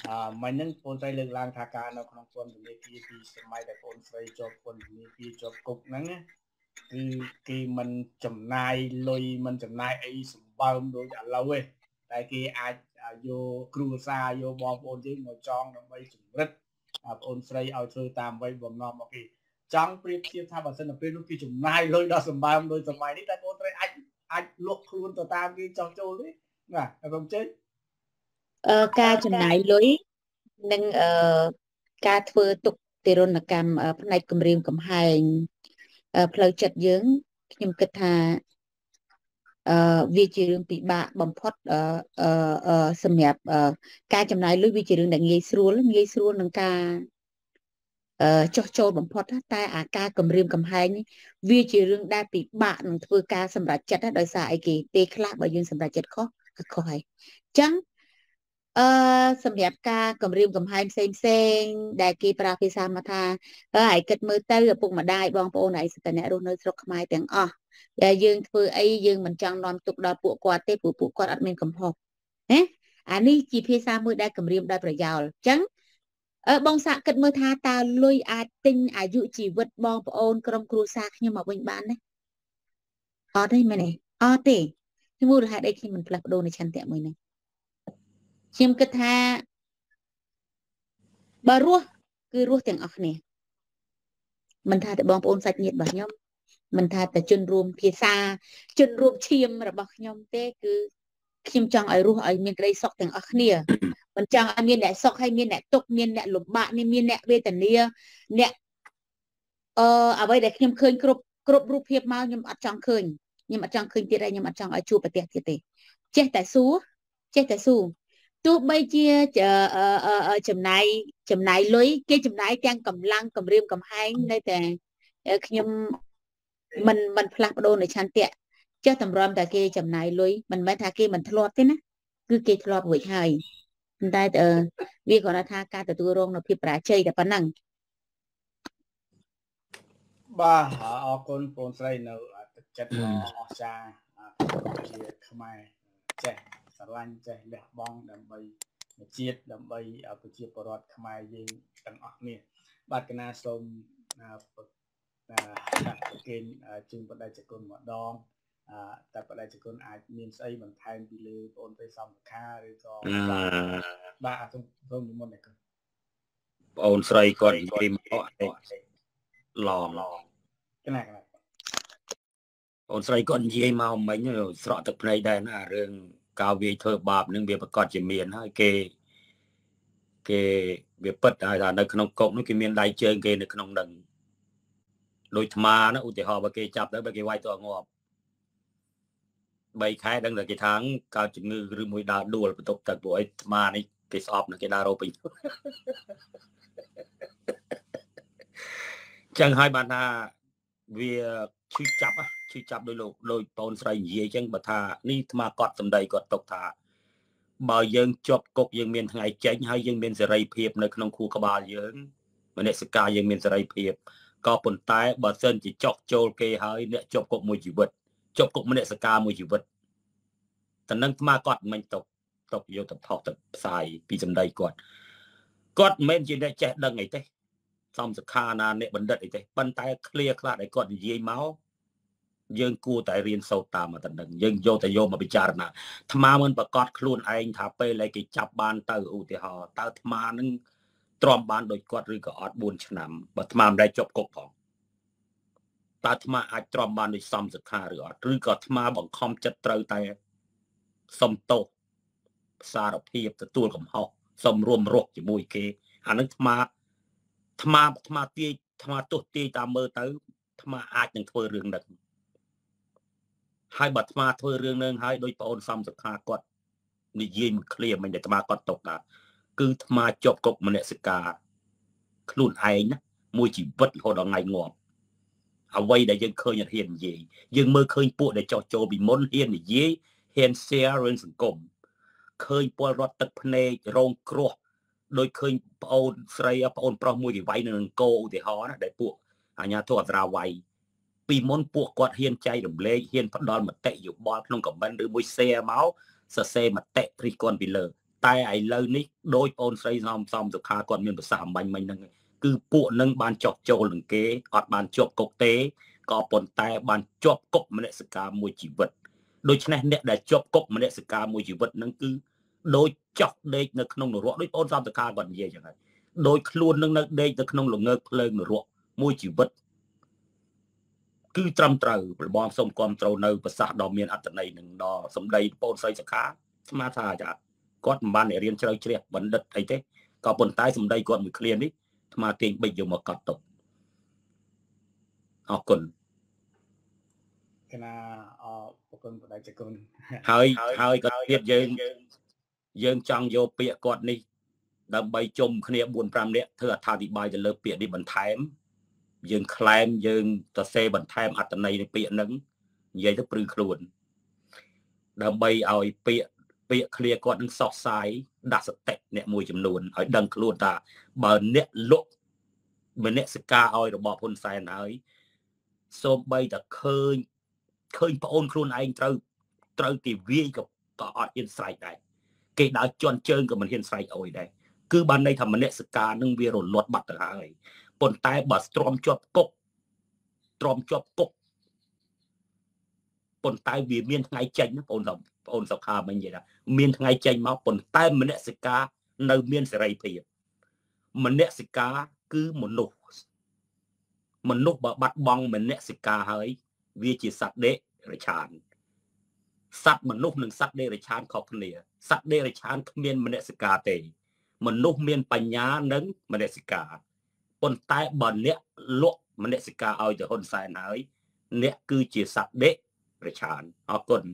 à mình những con trai lực lang thà cả nó không quân thì kia thì sẽ mai để con trai cho quân thì kia cho cục nắng áคือคือมันจำนายลอยมันจำนายไอ้สมบัติโดยจากเราเว้ยแต่คืออาจโยครูซาโยบอลโอนที่หมดจองไปจุดรึดโอนใส่เอาเธอตามไว้บ่มนอมโอเคจังเปรียบเทียบถ้าว่าสนับเป็นลูกที่จำนายลอยดอสมบัติโดยสมัยนี้แต่โอนใส่อาจอาจลวกครูนต่อตามที่จองโจเลยนะแต่ผมเจ๊เอ่อการจำหน่ายลอยនឹងเอ่อការធ្វើទុកទារុណកម្មផ្នែកគម្រាមកំហែងផ្លូវចិត្តយើងខ្ញុំគិតថាអឺវាជារឿងពិបាកបំផុតអឺអឺសម្រាប់ការចំណាយលុយវាជារឿងដែលងាយស្រួលងាយស្រួលនឹងការអឺចោះចូលបំផុតតែអាការគម្រាមកំហែងវាជារឿងដែលពិបាកនឹងធ្វើការសម្រេចចិត្តដោយសារអីគេពេលខ្លះបើយើងសម្រេចចិត្តខុសគឺខុសហើយអញ្ចឹងអឺសម្រាប់ការគម្រាមកំហែងផ្សេងផ្សេងដែលគេប្រើភាសាមកថាហើយគិតមើលទៅឪពុកម្ដាយបងប្អូនឯងសិតតែអ្នករស់នៅស្រុកខ្មែរទាំងអស់ដែលយើងធ្វើអីយើងមិនចង់នាំទុកដល់ពួកគាត់ទេព្រោះពួកគាត់អត់មានកំហុសណាអានេះជាភាសាមួយដែលគម្រាមដោយប្រយោលអញ្ចឹងអឺបងសាក់គិតមើលថាតើលុយអាចទិញអាយុជីវិតបងប្អូនក្រុមគ្រួសារខ្ញុំមកវិញបានទេអត់ទេមែនទេអត់ទេខ្ញុំមូលហេតុអីខ្ញុំមិនផ្លាស់ប្ដូរនៅឆន្ទៈមួយនេះខ្ញុំគិតថាបើរស់គឺរស់ទាំងអស់គ្នាមិនថាតែបងប្អូនសាច់ញាតិរបស់ខ្ញុំមិនថាតែជនរួមភាសាជនរួមឈាមរបស់ខ្ញុំទេគឺខ្ញុំចង់ឲ្យរស់ឲ្យមានក្តីសុខទាំងអស់គ្នាមិនចង់ឲ្យមានអ្នកសុខហើយមានអ្នកទុក្ខមានអ្នកលំបាកមានអ្នកវេទនាអ្នកអឺអ្វីដែលខ្ញុំឃើញគ្រប់គ្រប់រូបភាពមកខ្ញុំអត់ចង់ឃើញខ្ញុំអត់ចង់ឃើញទៀតហើយខ្ញុំអត់ចង់ឲ្យជួបប្រទះទៀតទេចេះតែសួរចេះតែសួរទោះបីជាចំណាយចំណាយលុយគេចំណាយទាំងកម្លាំងគម្រាមកំហែងនៅតែខ្ញុំមិនមិនផ្លាស់ប្ដូរនៅឆន្ទៈចេះតម្រាំតែគេចំណាយលុយមិនមែនថាគេមិនធ្លាប់ទេណាគឺគេធ្លាប់រួចហើយប៉ុន្តែវាគ្រាន់តែថាការទទួលរងនៅភាពបរាជ័យតែប៉ុណ្ណឹងបាទអរគុណបងស្រីនៅទឹកចិត្តអស្ចារ្យជាខ្មែរចេះស្រឡាញ់ចេះលះបង់ដើម្បីជាតិដើម្បីប្រជាពលរដ្ឋខ្មែរយើងទាំងអស់គ្នាបាទកណាសូមគេជូនបដិជគុណម្ដងតែបដិជគុណអាចមានស្អីបន្ថែមពីលើបងប្អូនសំខាឬក៏បាទសូមសូមនិមន្តដែរបងស្រីគាត់និយាយមកឡងកណាកណាបងស្រីគាត់និយាយមកមិញស្រក់ទឹកភ្នែកដែរណារឿងការវាយធ្វើបាបនឹងវាប្រកាសជាមានហើយគេគេវាពិតហើយថានៅក្នុងគុកនោះគេមានដៃជើងគេនៅក្នុងនឹងដូចថ្មណាឧទាហរណ៍បើគេចាប់ទៅបើគេវាយទៅងាប់បីខែដឹងតែគេថាកើតជំងឺឬមួយដើរដួលបន្ទប់ទឹកពួកអីថ្មនេះគេស្អប់ណាគេដើររោពេញចឹងហើយបានថាវាឈឺចាប់ឈឺចាប់ដោយលោកដោយបងស្រីនិយាយចឹងបើថានេះថ្មគាត់សម្ដីគាត់ຕົកថាបើយើងជាប់គុកយើងមានថ្ងៃចេញហើយយើងមានសេរីភាពនៅក្នុងខួរក្បាលយើងមនសិការយើងមានសេរីភាពក៏ប៉ុន្តែបើសិនជាចោះចូលគេហើយអ្នកជាប់គុកមួយជីវិតជាប់គុកម្នសិការមួយជីវិតតែនឹងថ្មគាត់មិនຕົកຕົកយកទៅផុសទៅផ្សាយពីសម្ដីគាត់គាត់មិនមែនជាអ្នកចេះដឹងអីទេសំសខាណាអ្នកបណ្ឌិតអីទេប៉ុន្តែឃ្លាខ្លះដែលគាត់និយាយមកយើងគួរតែរៀនសូត្រតាមមកតែនឹងយើងយកតែយកមកពិចារណាថ្មមិនប្រកាសខ្លួនឯងថាពេលដែលគេចាប់បានទៅឧទាហរណ៍តើថ្មនឹងទ្រាំបានដោយគាត់ឬក៏អត់បួនឆ្នាំបើថ្មមិនដែលជាប់គុកផងតើថ្មអាចទ្រាំបានដោយសំសខាឬអត់ឬក៏ថ្មបង្ខំចិត្តត្រូវតែសុំទោសសារភាពទទួលកំហុសសុំរួមរស់ជាមួយគេអានឹងថ្មថ្មថ្មទាយថ្មទោះទាយតាមមើលទៅថ្មអាចនឹងធ្វើរឿងហ្នឹងហើយបើថ្មធ្វើរឿងនឹងហើយដោយបងអូនសំសខាគាត់និយាយមួយឃ្លាមិញដែលថ្មគាត់ຕົកថាគឺថ្មជាប់គុកមនសិការខ្លួនឯងណាមួយជីវិតរហូតដល់ថ្ងៃងាប់អ្វីដែលយើងឃើញអត់ហ៊ាននិយាយយើងមើលឃើញពួកដែលចោះចូលពីមុនហ៊ាននិយាយហ៊ាន share រឿងសង្គមឃើញពលរដ្ឋទឹកភ្នែករងគ្រោះដោយឃើញប្អូនស្រីប្អូនប្រុសមួយគេវាយនៅនឹងគោឧទាហរណ៍ណាដែលពួកអាញាធរអត្រាវាយពីមុនពួកគាត់ហ៊ានចែករំលែកហ៊ានផ្ដល់មតិយោបល់ក្នុង comment ឬមួយ share មកសរសេរមតិរិះគន់ពីលើតែឥឡូវនេះដោយអូនស្រីសំសំសុខាគាត់មានប្រសាសន៍អំបញ្ញមិញហ្នឹងគឺពួកនឹងបានចោះចូលនឹងគេអត់បានជាប់គុកទេក៏ប៉ុន្តែបានជាប់គុកម្នាក់សការមួយជីវិតដូច្នេះអ្នកដែលជាប់គុកម្នាក់សការមួយជីវិតហ្នឹងគឺដោយចោះដេកនៅក្នុងនរកដោយអូនសំសុខាគាត់និយាយចឹងហើយដោយខ្លួននឹងនៅដេកនៅក្នុងលងើកភ្លើងនរកមួយជីវិតគឺត្រឹមត្រូវប្របងសូមគាំទ្រនៅប្រសាសន៍ដ៏មានអត្ថន័យនឹងដល់សម្ដីបងស្រីសុខាស្មារតីថាគាត់មិនបានរៀនជ្រៅជ្រះបណ្ឌិតអីទេក៏ប៉ុន្តែសម្ដីគាត់មួយឃ្លានេះអាត្មាទាញបិចយកមកកត់ទុកអរគុណគណៈអរគុណបដិជគុណហើយហើយក៏ទៀតយើងយើងចង់យកពាក្យគាត់នេះដើម្បីជុំគ្នាបួន ប្រាំនាក់ធ្វើអត្ថាធិប្បាយទៅលើពាក្យនេះបន្ថែមយើងក្លែមយើងទៅសេបន្ថែមអត្ថន័យនៃពាក្យហ្នឹងនិយាយទៅព្រឺខ្លួនដើម្បីឲ្យពាក្យពាក្យឃ្លាគាត់នឹងសោះសាយដាក់សតិអ្នកមួយចំនួនឲ្យដឹងខ្លួនថាបើអ្នកលុកម្នាក់សកាឲ្យរបបហ៊ុនសែនហើយសូម្បីតែឃើញឃើញប្អូនខ្លួនឯងត្រូវត្រូវគេវាយក៏ក៏អត់ហ៊ានស្រែកដែរគេដើរជន់ជើងក៏មិនហ៊ានស្រែកអុយដែរគឺបានន័យថាម្នាក់សកានឹងវារលត់បាត់ទៅហើយប៉ុន្តែបើស្ទ្រាំជាប់គុកទ្រាំជាប់គុកប៉ុន្តែវាមានថ្ងៃចេញបងប្អូនបងអូនសុខាមិញនិយាយថាមានថ្ងៃចេញមកប៉ុន្តែមនសិការនៅមានសេរីភាពមនសិការគឺមនុស្សមនុស្សបើបាត់បង់មនសិការហើយវាជាសត្វដេរឆានសត្វមនុស្សនិងសត្វដេរឆានខុសគ្នាសត្វដេរឆានគ្មានមនសិការទេមនុស្សមានបញ្ញានិងមនសិការប៉ុន្តែបើអ្នកលក់មនសិការឲ្យទៅហ៊ុនសែនហើយអ្នកគឺជាសត្វដេរឆានអរគុណ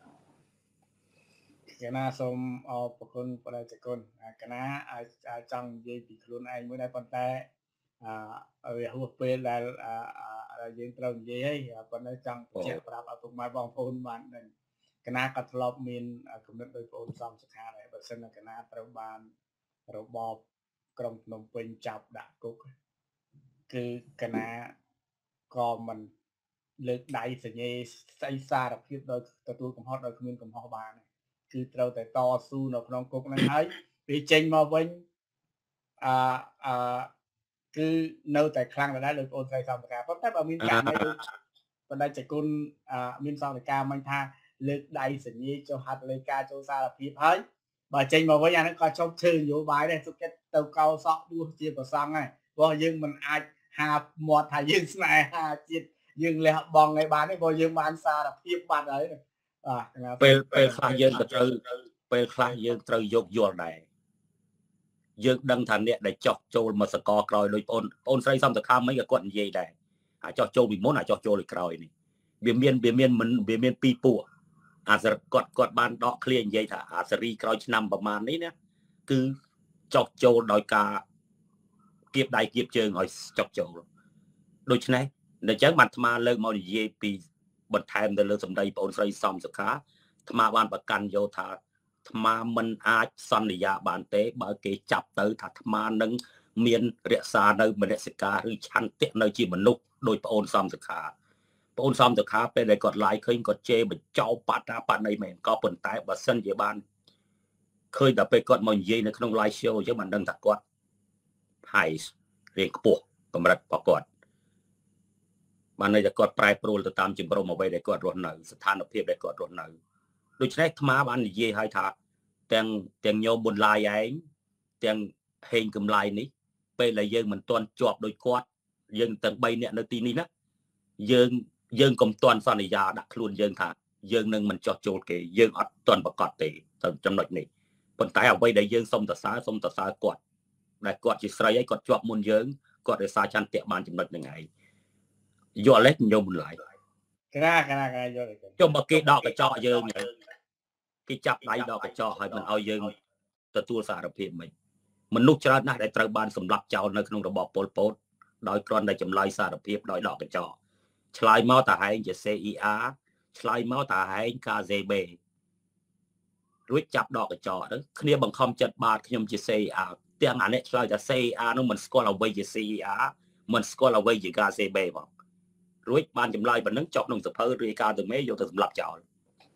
គណៈសូមអរគុណបដិជគុណគណៈអាចចង់និយាយពីខ្លួនឯងមួយដែរប៉ុន្តែអឺវាហួសពេលដែលយើងត្រូវនិយាយហើយប៉ុន្តែចង់បញ្ជាក់ប្រាប់ឪពុកម៉ែបងប្អូនបានដឹងគណៈក៏ធ្លាប់មានគំនិតដោយបងសំសុខាដែរបើសិនជាគណៈត្រូវបានរបបក្រុងភ្នំពេញចាប់ដាក់គុកគឺគណៈក៏មិនលើកដៃសញ្ញេស្អីសារភាពដោយទទួលកំហុសដោយគ្មានកំហុសបានគឺត្រូវតែតស៊ូនៅក្នុងគុកហ្នឹងហើយពេលចេញមកវិញអឺអឺគឺនៅតែខ្លាំងដដែលដោយបងស្រីសំការប៉ុន្តែបើមានការនេះបណ្ដាជគុណមានសង្កេតការមិញថាលើកដៃសញ្ញេចុះហត្ថលេខាចូលសារភាពហើយបើចេញមកវិញអាហ្នឹងក៏ចុះឈើនយោបាយដែរសុខចិត្តទៅកោសក់បួសជាប្រសង់ហើយព្រោះយើងមិនអាចហាមាត់ថាយើងស្នេហាជាតិយើងលះបង់ឲ្យបានទេព្រោះយើងបានសារភាពបាត់ហើយបាទពេលពេលខ្លះយើងក៏ត្រូវពេលខ្លះយើងត្រូវយកយល់ដែរយើងដឹងថាអ្នកដែលចោះចូលមកសកលក្រោយដោយបងអូនស្រីសំតខាមិញក៏គាត់និយាយដែរអាចោះចូលពីមុនអាចោះចូលពីក្រោយនេះវាមានវាមានវាមានពីរពួកអាសរគាត់គាត់បានដកឃ្លានិយាយថាអាសេរីក្រោយឆ្នាំប្រហែលនេះណាគឺចោះចូលដោយការគៀបដៃគៀបជើងឲ្យចោះចូលដូច្នេះអញ្ចឹងបានអាត្មាលើកមកនិយាយពីបន្ថែមទៅលើសម្ដីបងអូនស្រីសំសុខាអាត្មាបានប្រកាន់យកថាអាត្មាមិនអាចសន្យាបានទេបើគេចាប់ទៅថាអាត្មានឹងមានរក្សានៅមនសិការឬឆន្ទៈនៅជាមនុស្សដោយបងអូនសំសុខាបងអូនសំសុខាពេលដែលគាត់ live ឃើញគាត់ជេរបញ្ចោបាត់ណាបាត់ណីមែនក៏ប៉ុន្តែបើសិនជាបានឃើញតែពេលគាត់មកនិយាយនៅក្នុង live show អញ្ចឹងបានដឹងថាគាត់ហើយរៀងខ្ពស់កម្រិតរបស់គាត់បានន័យថាគាត់ប្រែប្រួលទៅតាមជំរំអ្វីដែលគាត់រស់នៅស្ថានភាពដែលគាត់រស់នៅដូច្នេះអាត្មាបាននិយាយឲ្យថាទាំងទាំងញោមបុនឡាយឯងទាំងហេងកំឡាយនេះពេលដែលយើងមិនទាន់ជាប់ដោយគាត់យើងទាំងបីនាក់នៅទីនេះណាយើងយើងកុំទាន់សន្យាដាក់ខ្លួនយើងថាយើងនឹងមិនចោះចូលគេយើងអត់ទាន់ប្រកាសទេទៅចំណុចនេះប៉ុន្តែអ្វីដែលយើងសុំតសើសុំតសើគាត់ដែលគាត់ជាស្រីហើយគាត់ជាប់មុនយើងគាត់រក្សាចន្ទៈបានចំណុចហ្នឹងឯងយល់ទេញោមបុនឡាយក្រាក្រាក្រាយល់ទេចុះបើគេដកកញ្ចក់យើងគេចាប់ដៃដកកញ្ចក់ហើយមិនឲ្យយើងទទួលសារភាពមិនមនុស្សច្រើនណាស់ដែលត្រូវបានសម្លាប់ចោលនៅក្នុងរបបប៉ុលពតដោយគ្រាន់តែចម្លើយសារភាពដោយដកកញ្ចក់ឆ្លើយមកតាហែងជា C E R ឆ្លើយមកតាហែង K Z B រួចចាប់ដកកញ្ចក់ទៅគ្នាបង្ខំចិត្តបាទខ្ញុំជា C E R ទាំងអានេះឆ្លើយថា C E R នោះមិនស្គាល់អ្វីជា C E R មិនស្គាល់អ្វីជា K Z B បងរួចបានចម្លើយប៉ុណ្ណឹងចុះក្នុងសភៅរាយការណ៍ទៅមេយកទៅសម្លាប់ចោល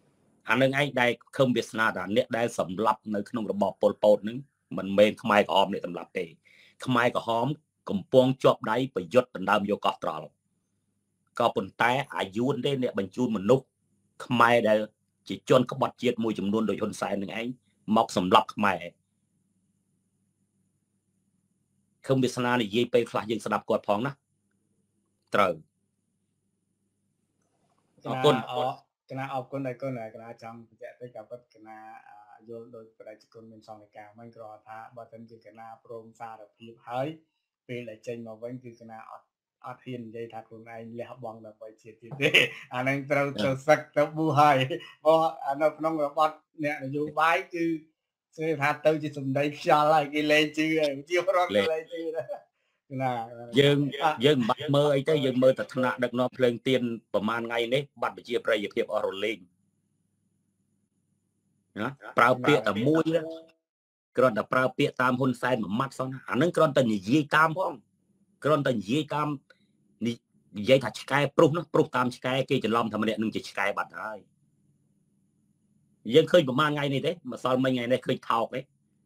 អានឹងឯងដែលខឹមវាសនាថាអ្នកដែលសម្លាប់នៅក្នុងរបបប៉ុលពតនឹងមិនមែនខ្មែរក្រហមអ្នកសម្លាប់ទេខ្មែរក្រហមកំពុងជាប់ដៃប្រយុទ្ធដណ្ដើមយកកោះត្រល់ក៏ប៉ុន្តែអាយុនទេអ្នកបញ្ជូនមនុស្សខ្មែរដែលជាជនក្បត់ជាតិមួយចំនួនដោយហ៊ុនសែននឹងឯងមកសម្លាប់ខ្មែរខឹមវាសនានិយាយពេលខ្លះយើងស្ដាប់គាត់ផងណាត្រូវអរគុណគណៈអរគុណដល់គុណគណៈចង់បញ្ជាក់ទៅក៏ពិតគណៈយល់ដោយប្រជាជនមានសង្កេតការមិនគ្រាន់ថាបើមិនជាគណៈព្រមសារភាពហើយពេលដែលចេញមកវិញគឺគណៈអត់អត់ហ៊ាននិយាយថាខ្លួនឯងលះបង់ដើម្បីជាតិទៀតទេអានឹងត្រូវទៅសឹកទៅប៊ូហើយព្រោះនៅក្នុងរបបអ្នកនយោបាយគឺស្គាល់ថាទៅជាសម្ដីខ្យល់ហើយគេលែងជឿហើយជាប្រវត្តិលែងជឿណាយើងយើងមិនបាច់មើលអីទេយើងមើលតែថ្នាក់ដឹកនាំភ្លើងទៀនប្រហែលថ្ងៃនេះបាត់ប្រជាប្រិយភាពអស់រលេងណាប្រើពាក្យតែមួយគ្រាន់តែប្រើពាក្យតាមហ៊ុនសែនមួយម៉ាត់សោះណាអានឹងគ្រាន់តែនិយាយតាមផងគ្រាន់តែនិយាយតាមនិយាយថាឆ្កែព្រុសនោះព្រុសតាមឆ្កែគេច្រឡំថាម្នាក់នឹងជាឆ្កែបាត់ហើយយើងឃើញប្រហែលថ្ងៃនេះទេម្សិលមិញថ្ងៃនេះឃើញថោកទេ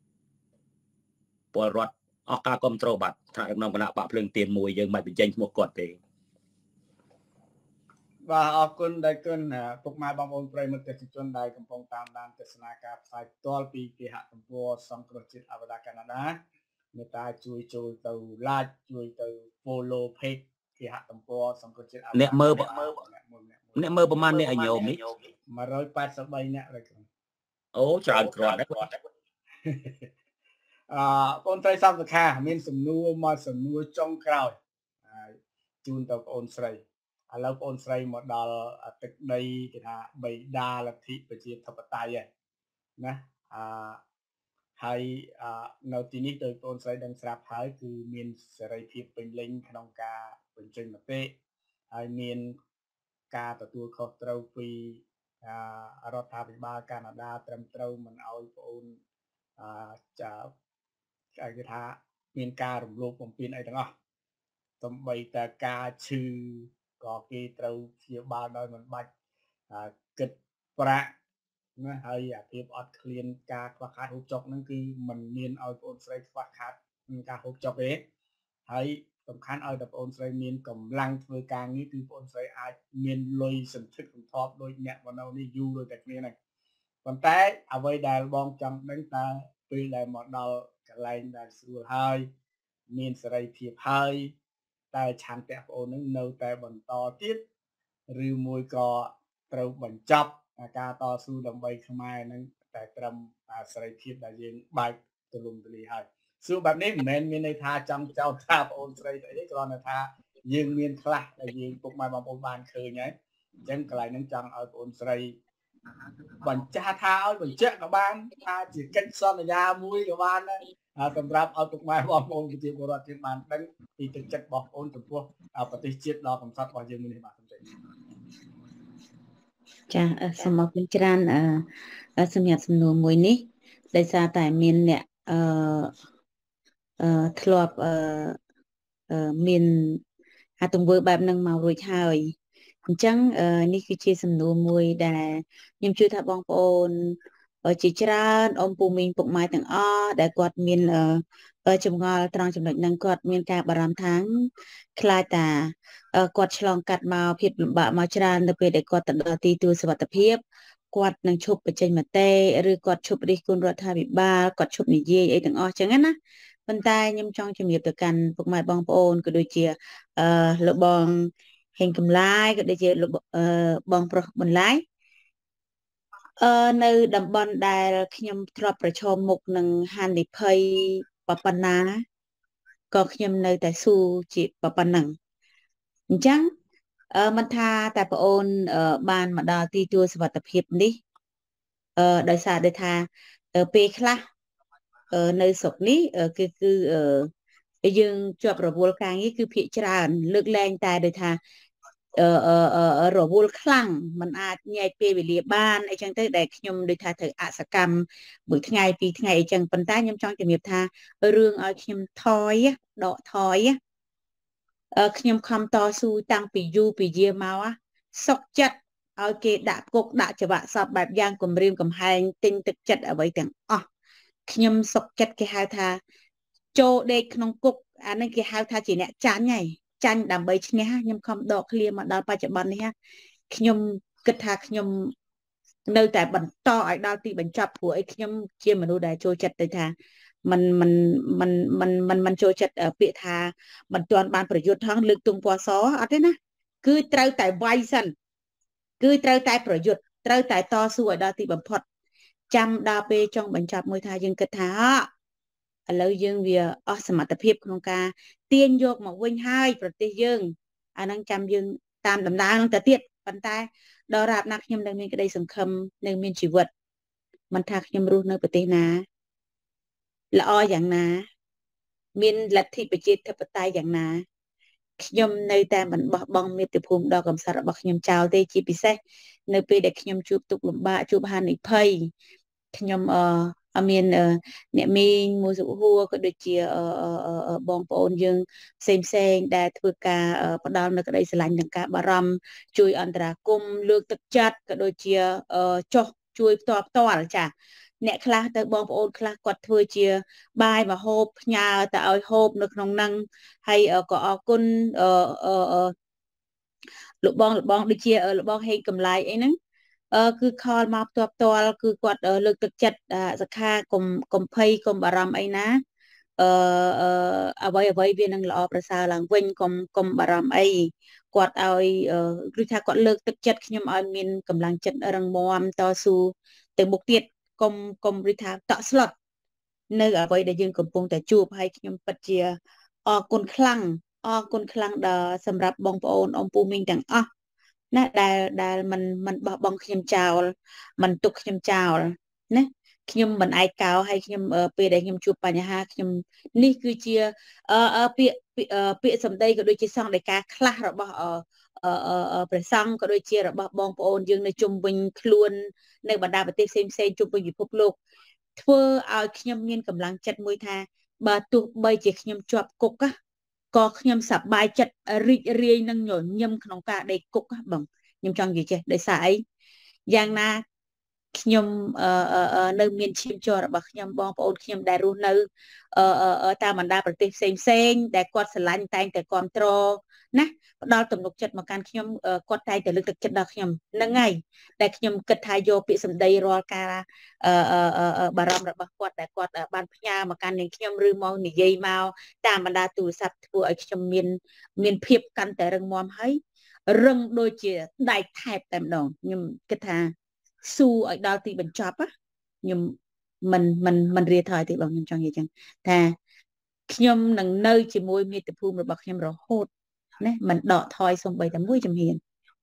ពលរដ្ឋអស់ការគ្រប់គ្រងបាត់ថ្នាក់ដឹកនាំគណៈបកភ្លើងទៀនមួយយើងមិនបញ្ចេញឈ្មោះគាត់ទេបាទអរគុណដល់គុណពុកម៉ែបងប្អូនប្រិយមិត្តទេសជនដែលកំពុងតាមដានទស្សនាការផ្សាយផ្ទាល់ពីគេហទំព័រសង្គ្រោះជាតិអវតាកាណាដាមេត្តាជួយចូលទៅ like ជួយទៅ follow page គេហទំព័រសង្គ្រោះជាតិអ្នកមើលអ្នកមើលប្រហែលអ្នកញោមនេះ one hundred eighty-threeអ្នកហើយអូច្រើនគ្រាន់ដែរអឺបងត្រីសំសខាមានសំណួរមកសំណួរចុងក្រោយជូនទៅបងស្រីឥឡូវបងស្រីមកដល់ទឹកដីគេថាបៃតាលទ្ធិប្រជាធិបតេយ្យណាអឺហើយនៅទីនេះដោយបងស្រីដឹងស្រាប់ហើយគឺមានសេរីភាពពេញលេញក្នុងការបញ្ចេញមតិហើយមានការទទួលខុសត្រូវពីរដ្ឋាភិបាលកាណាដាត្រឹមត្រូវមិនឲ្យបងអឺចាគេថាមានការរំលោភបំពានអីទាំងអស់ទំបីតែការឈឺក៏គេត្រូវព្យាបាលដោយមិនបាច់គិតប្រាក់ណាហើយអាភាពអត់ឃ្លានការខ្វះខាតហូបចុកហ្នឹងគឺមិនមានឲ្យបងស្រីខ្វះខាតការហូបចុកទេហើយសំខាន់ឲ្យតែបងស្រីមានកម្លាំងធ្វើការងារគឺបងស្រីអាចមានលុយសន្ធឹកសន្ធាប់ដោយអ្នកមកនៅនេះយូរដូចតែគ្នាហ្នឹងប៉ុន្តែអ្វីដែលបងចង់ដឹងតើពេលដែលមកដល់កន្លែងដែលស្រួលហើយមានសេរីភាពហើយតែឆន្ទៈបងនឹងនៅតែបន្តទៀតឬមួយក៏ត្រូវបញ្ចប់ការតស៊ូដើម្បីខ្មែរនឹងតែត្រឹមសេរីភាពដែលយើងបែកទូលំទូលាយហើយសួរបែបនេះមិនមែនមានន័យថាចង់ចោទថាបងស្រីស្អីទេគ្រាន់តែថាយើងមានខ្លះដែលយើងពុកម៉ែបងប្អូនបានឃើញហើយអញ្ចឹងកន្លែងហ្នឹងចង់ឲ្យបងស្រីបញ្ជាក់ថាឲ្យបញ្ជាក់ក៏បានថាជាកិច្ចសន្យាមួយក៏បានដែរសម្រាប់ឲ្យពុកម៉ែបងប្អូនប្រជាពលរដ្ឋយើងបានដឹងពីទឹកចិត្តរបស់បងចំពោះប្រទេសជាតិដ៏កំសត់របស់យើងនេះបាទសូមចាសូមអរគុណច្រើនសម្រាប់សំណួរមួយនេះដោយសារតែមានអ្នកអឺអឺធ្លាប់អឺមានអាទង្វើបែបហ្នឹងមករួចហើយអញ្ចឹងនេះគឺជាសំណួរមួយដែលខ្ញុំជឿថាបងប្អូនជាច្រើនអ៊ំពូមីងពុកម៉ែទាំងអស់ដែលគាត់មានចម្ងល់ត្រង់ចំណុចហ្នឹងគាត់មានការបារម្ភថាខ្លាចតាគាត់ឆ្លងកាត់មកភាពលំបាកមកច្រើននៅពេលដែលគាត់ទៅដល់ទីទួលសុវត្ថិភាពគាត់នឹងឈប់បញ្ចេញមតិឬគាត់ឈប់រិះគន់រដ្ឋាភិបាលគាត់ឈប់និយាយអីទាំងអស់ចឹងណាប៉ុន្តែខ្ញុំចង់ជំរាបទៅកាន់ពុកម៉ែបងប្អូនក៏ដូចជាអឺលោកបងហេងកំឡាយក៏ដូចជាលោកអឺបងប្រុសបន្លាយអឺនៅតំបន់ដែលខ្ញុំធ្លាប់ប្រឈមមុខនឹងហានិភ័យប៉ុណ្ណាក៏ខ្ញុំនៅតែស៊ូជាប៉ុណ្ណឹងអញ្ចឹងអឺមិនថាតែបងអូនបានមកដល់ទីទួលសុវត្ថិភាពនេះអឺដោយសារដូចថាពេលខ្លះនៅស្រុកនេះគឺគឺយើងជាប់រវល់ការងារគឺភាគច្រើនលើកលែងតែដូចថាអឺរវល់ខ្លាំងมันអាចញែកពេលវេលាបានអីចឹងទៅដែលខ្ញុំដូចថាត្រូវអសកម្មមួយថ្ងៃពីរថ្ងៃអីចឹងប៉ុន្តែខ្ញុំចង់ជំរាបថារឿងឲ្យខ្ញុំថយដកថយខ្ញុំខំតស៊ូតាំងពីយូរពីយាមកសុខចិត្តឲ្យគេដាក់គុកដាក់ច្បាប់សពបែបយ៉ាងគំរាមកំហែងទិញទឹកចិត្តអ្វីទាំងអស់ខ្ញុំសុកចិត្តគេហៅថាចូលដេកក្នុងគុកអានេះគេហៅថាជាអ្នកចាញ់ហើយចាញ់ដើម្បីឈ្នះខ្ញុំខំដកឃ្លាមកដល់បច្ចុប្បន្ននេះខ្ញុំគិតថាខ្ញុំនៅតែបន្តឲ្យដល់ទីបញ្ចប់ព្រោះអីខ្ញុំជាមនុស្សដែលចូលចិត្តទៅថាมันมันมันมันมันมันចូលចិត្តពាក្យថាមិនទាន់បានប្រយុទ្ធថងលើកទង់ពណ៌សអត់ទេណាគឺត្រូវតែវាយសិនគឺត្រូវតែប្រយុទ្ធត្រូវតែតស៊ូឲ្យដល់ទីបំផុតចាំដល់ពេលចុងបញ្ចប់មួយថាយើងគិតថាឥឡូវយើងវាអស់សមត្ថភាពក្នុងការទាញយកមកវិញហើយប្រទេសយើងអានឹងចាំយើងតាមដំណើរនឹងទៅទៀតប៉ុន្តែដល់រាបណាខ្ញុំនៅមានក្តីសង្ឃឹមនៅមានជីវិតមិនថាខ្ញុំរស់នៅប្រទេសណាល្អយ៉ាងណាមានលទ្ធិប្រជាធិបតេយ្យយ៉ាងណាខ្ញុំនៅតែមិនបោះបង់មាតុភូមិដ៏កំសត់របស់ខ្ញុំចោលទេជាពិសេសនៅពេលដែលខ្ញុំជួបទុក្ខលំបាកជួបហានិភ័យខ្ញុំអឺមានអ្នកមីងមួយសុហួរក៏ដូចជាបងប្អូនយើងផ្សេងផ្សេងដែលធ្វើការផ្ដល់នៅក្តីស្រឡាញ់និងការបារម្ភជួយអន្តរាគមន៍លើកទឹកចិត្តក៏ដូចជាចុះជួយផ្ទាល់ផ្ទាល់ចាអ្នកខ្លះទៅបងប្អូនខ្លះគាត់ធ្វើជាបាយមកហូបផ្ញើទៅឲ្យហូបនៅក្នុងហ្នឹងហើយក៏អរគុណអឺលោកបងលោកបងដូចជាលោកបងហេងកំឡាយអីហ្នឹងអឺគឺខលមកផ្ទាល់ផ្ទាល់គឺគាត់លើកទឹកចិត្តសខាកុំកុំភ័យកុំបារម្ភអីណាអឺអ្វីអ្វីវានឹងល្អប្រសើរឡើងវិញកុំកុំបារម្ភអីគាត់ឲ្យគឺថាគាត់លើកទឹកចិត្តខ្ញុំឲ្យមានកម្លាំងចិត្តរឹងមាំតស៊ូទៅមុខទៀតកុំកុំរិះថាតក់ស្លុតនៅអ្វីដែលយើងកំពុងតែជួបហើយខ្ញុំពិតជាអរគុណខ្លាំងអរគុណខ្លាំងដល់សម្រាប់បងប្អូនអ៊ំពូមីងទាំងអស់ណាដែលដែលมันมันបោះបង់ខ្ញុំចោលมันទុកខ្ញុំចោលណាខ្ញុំមិនឯកោហើយខ្ញុំពេលដែលខ្ញុំជួបបញ្ហាខ្ញុំនេះគឺជាអឺពាក្យពាក្យសម្ដីក៏ដូចជាសង្ឃដីកាខ្លះរបស់អឺព្រះសង្ឃក៏ដូចជារបស់បងប្អូនយើងនៅជុំវិញខ្លួននៅបណ្ដាប្រទេសផ្សេងផ្សេងជុំវិញពិភពលោកធ្វើឲ្យខ្ញុំមានកម្លាំងចិត្តមួយថាបើទោះបីជាខ្ញុំជាប់គុកក៏ខ្ញុំសប្បាយចិត្តរីករាយនឹងញញឹមក្នុងការដេកគុកបងខ្ញុំចង់និយាយចេះដោយសារអីយ៉ាងណាខ្ញុំនៅមានឈាមជ័ររបស់ខ្ញុំបងប្អូនខ្ញុំដែលរស់នៅតាមបណ្ដាប្រទេសផ្សេងផ្សេងដែលគាត់ស្រឡាញ់តែងតែគ្រប់គ្រងណាផ្ដល់ទំនុកចិត្តមកកាន់ខ្ញុំគាត់តែងតែលើកទឹកចិត្តដល់ខ្ញុំហ្នឹងហើយដែលខ្ញុំគិតថាយកពាក្យសម្ដីរាល់ការបារម្ភរបស់គាត់ដែលគាត់បានផ្ញើមកកាន់នាងខ្ញុំឬមកនិយាយមកតាមបណ្ដាទូរស័ព្ទធ្វើឲ្យខ្ញុំមានមានភាពកាន់តែរឹងមាំហើយរឹងដូចជាដែកថែបតែម្ដងខ្ញុំគិតថាស៊ូឲ្យដល់ទីបញ្ចប់ខ្ញុំមិនមិនមិនរៀថយទេបងខ្ញុំចង់និយាយចឹងថាខ្ញុំនឹងនៅជាមួយមាតុភូមិរបស់ខ្ញុំរហូតណាមិនដកថយសូម្បីតែមួយជំហាន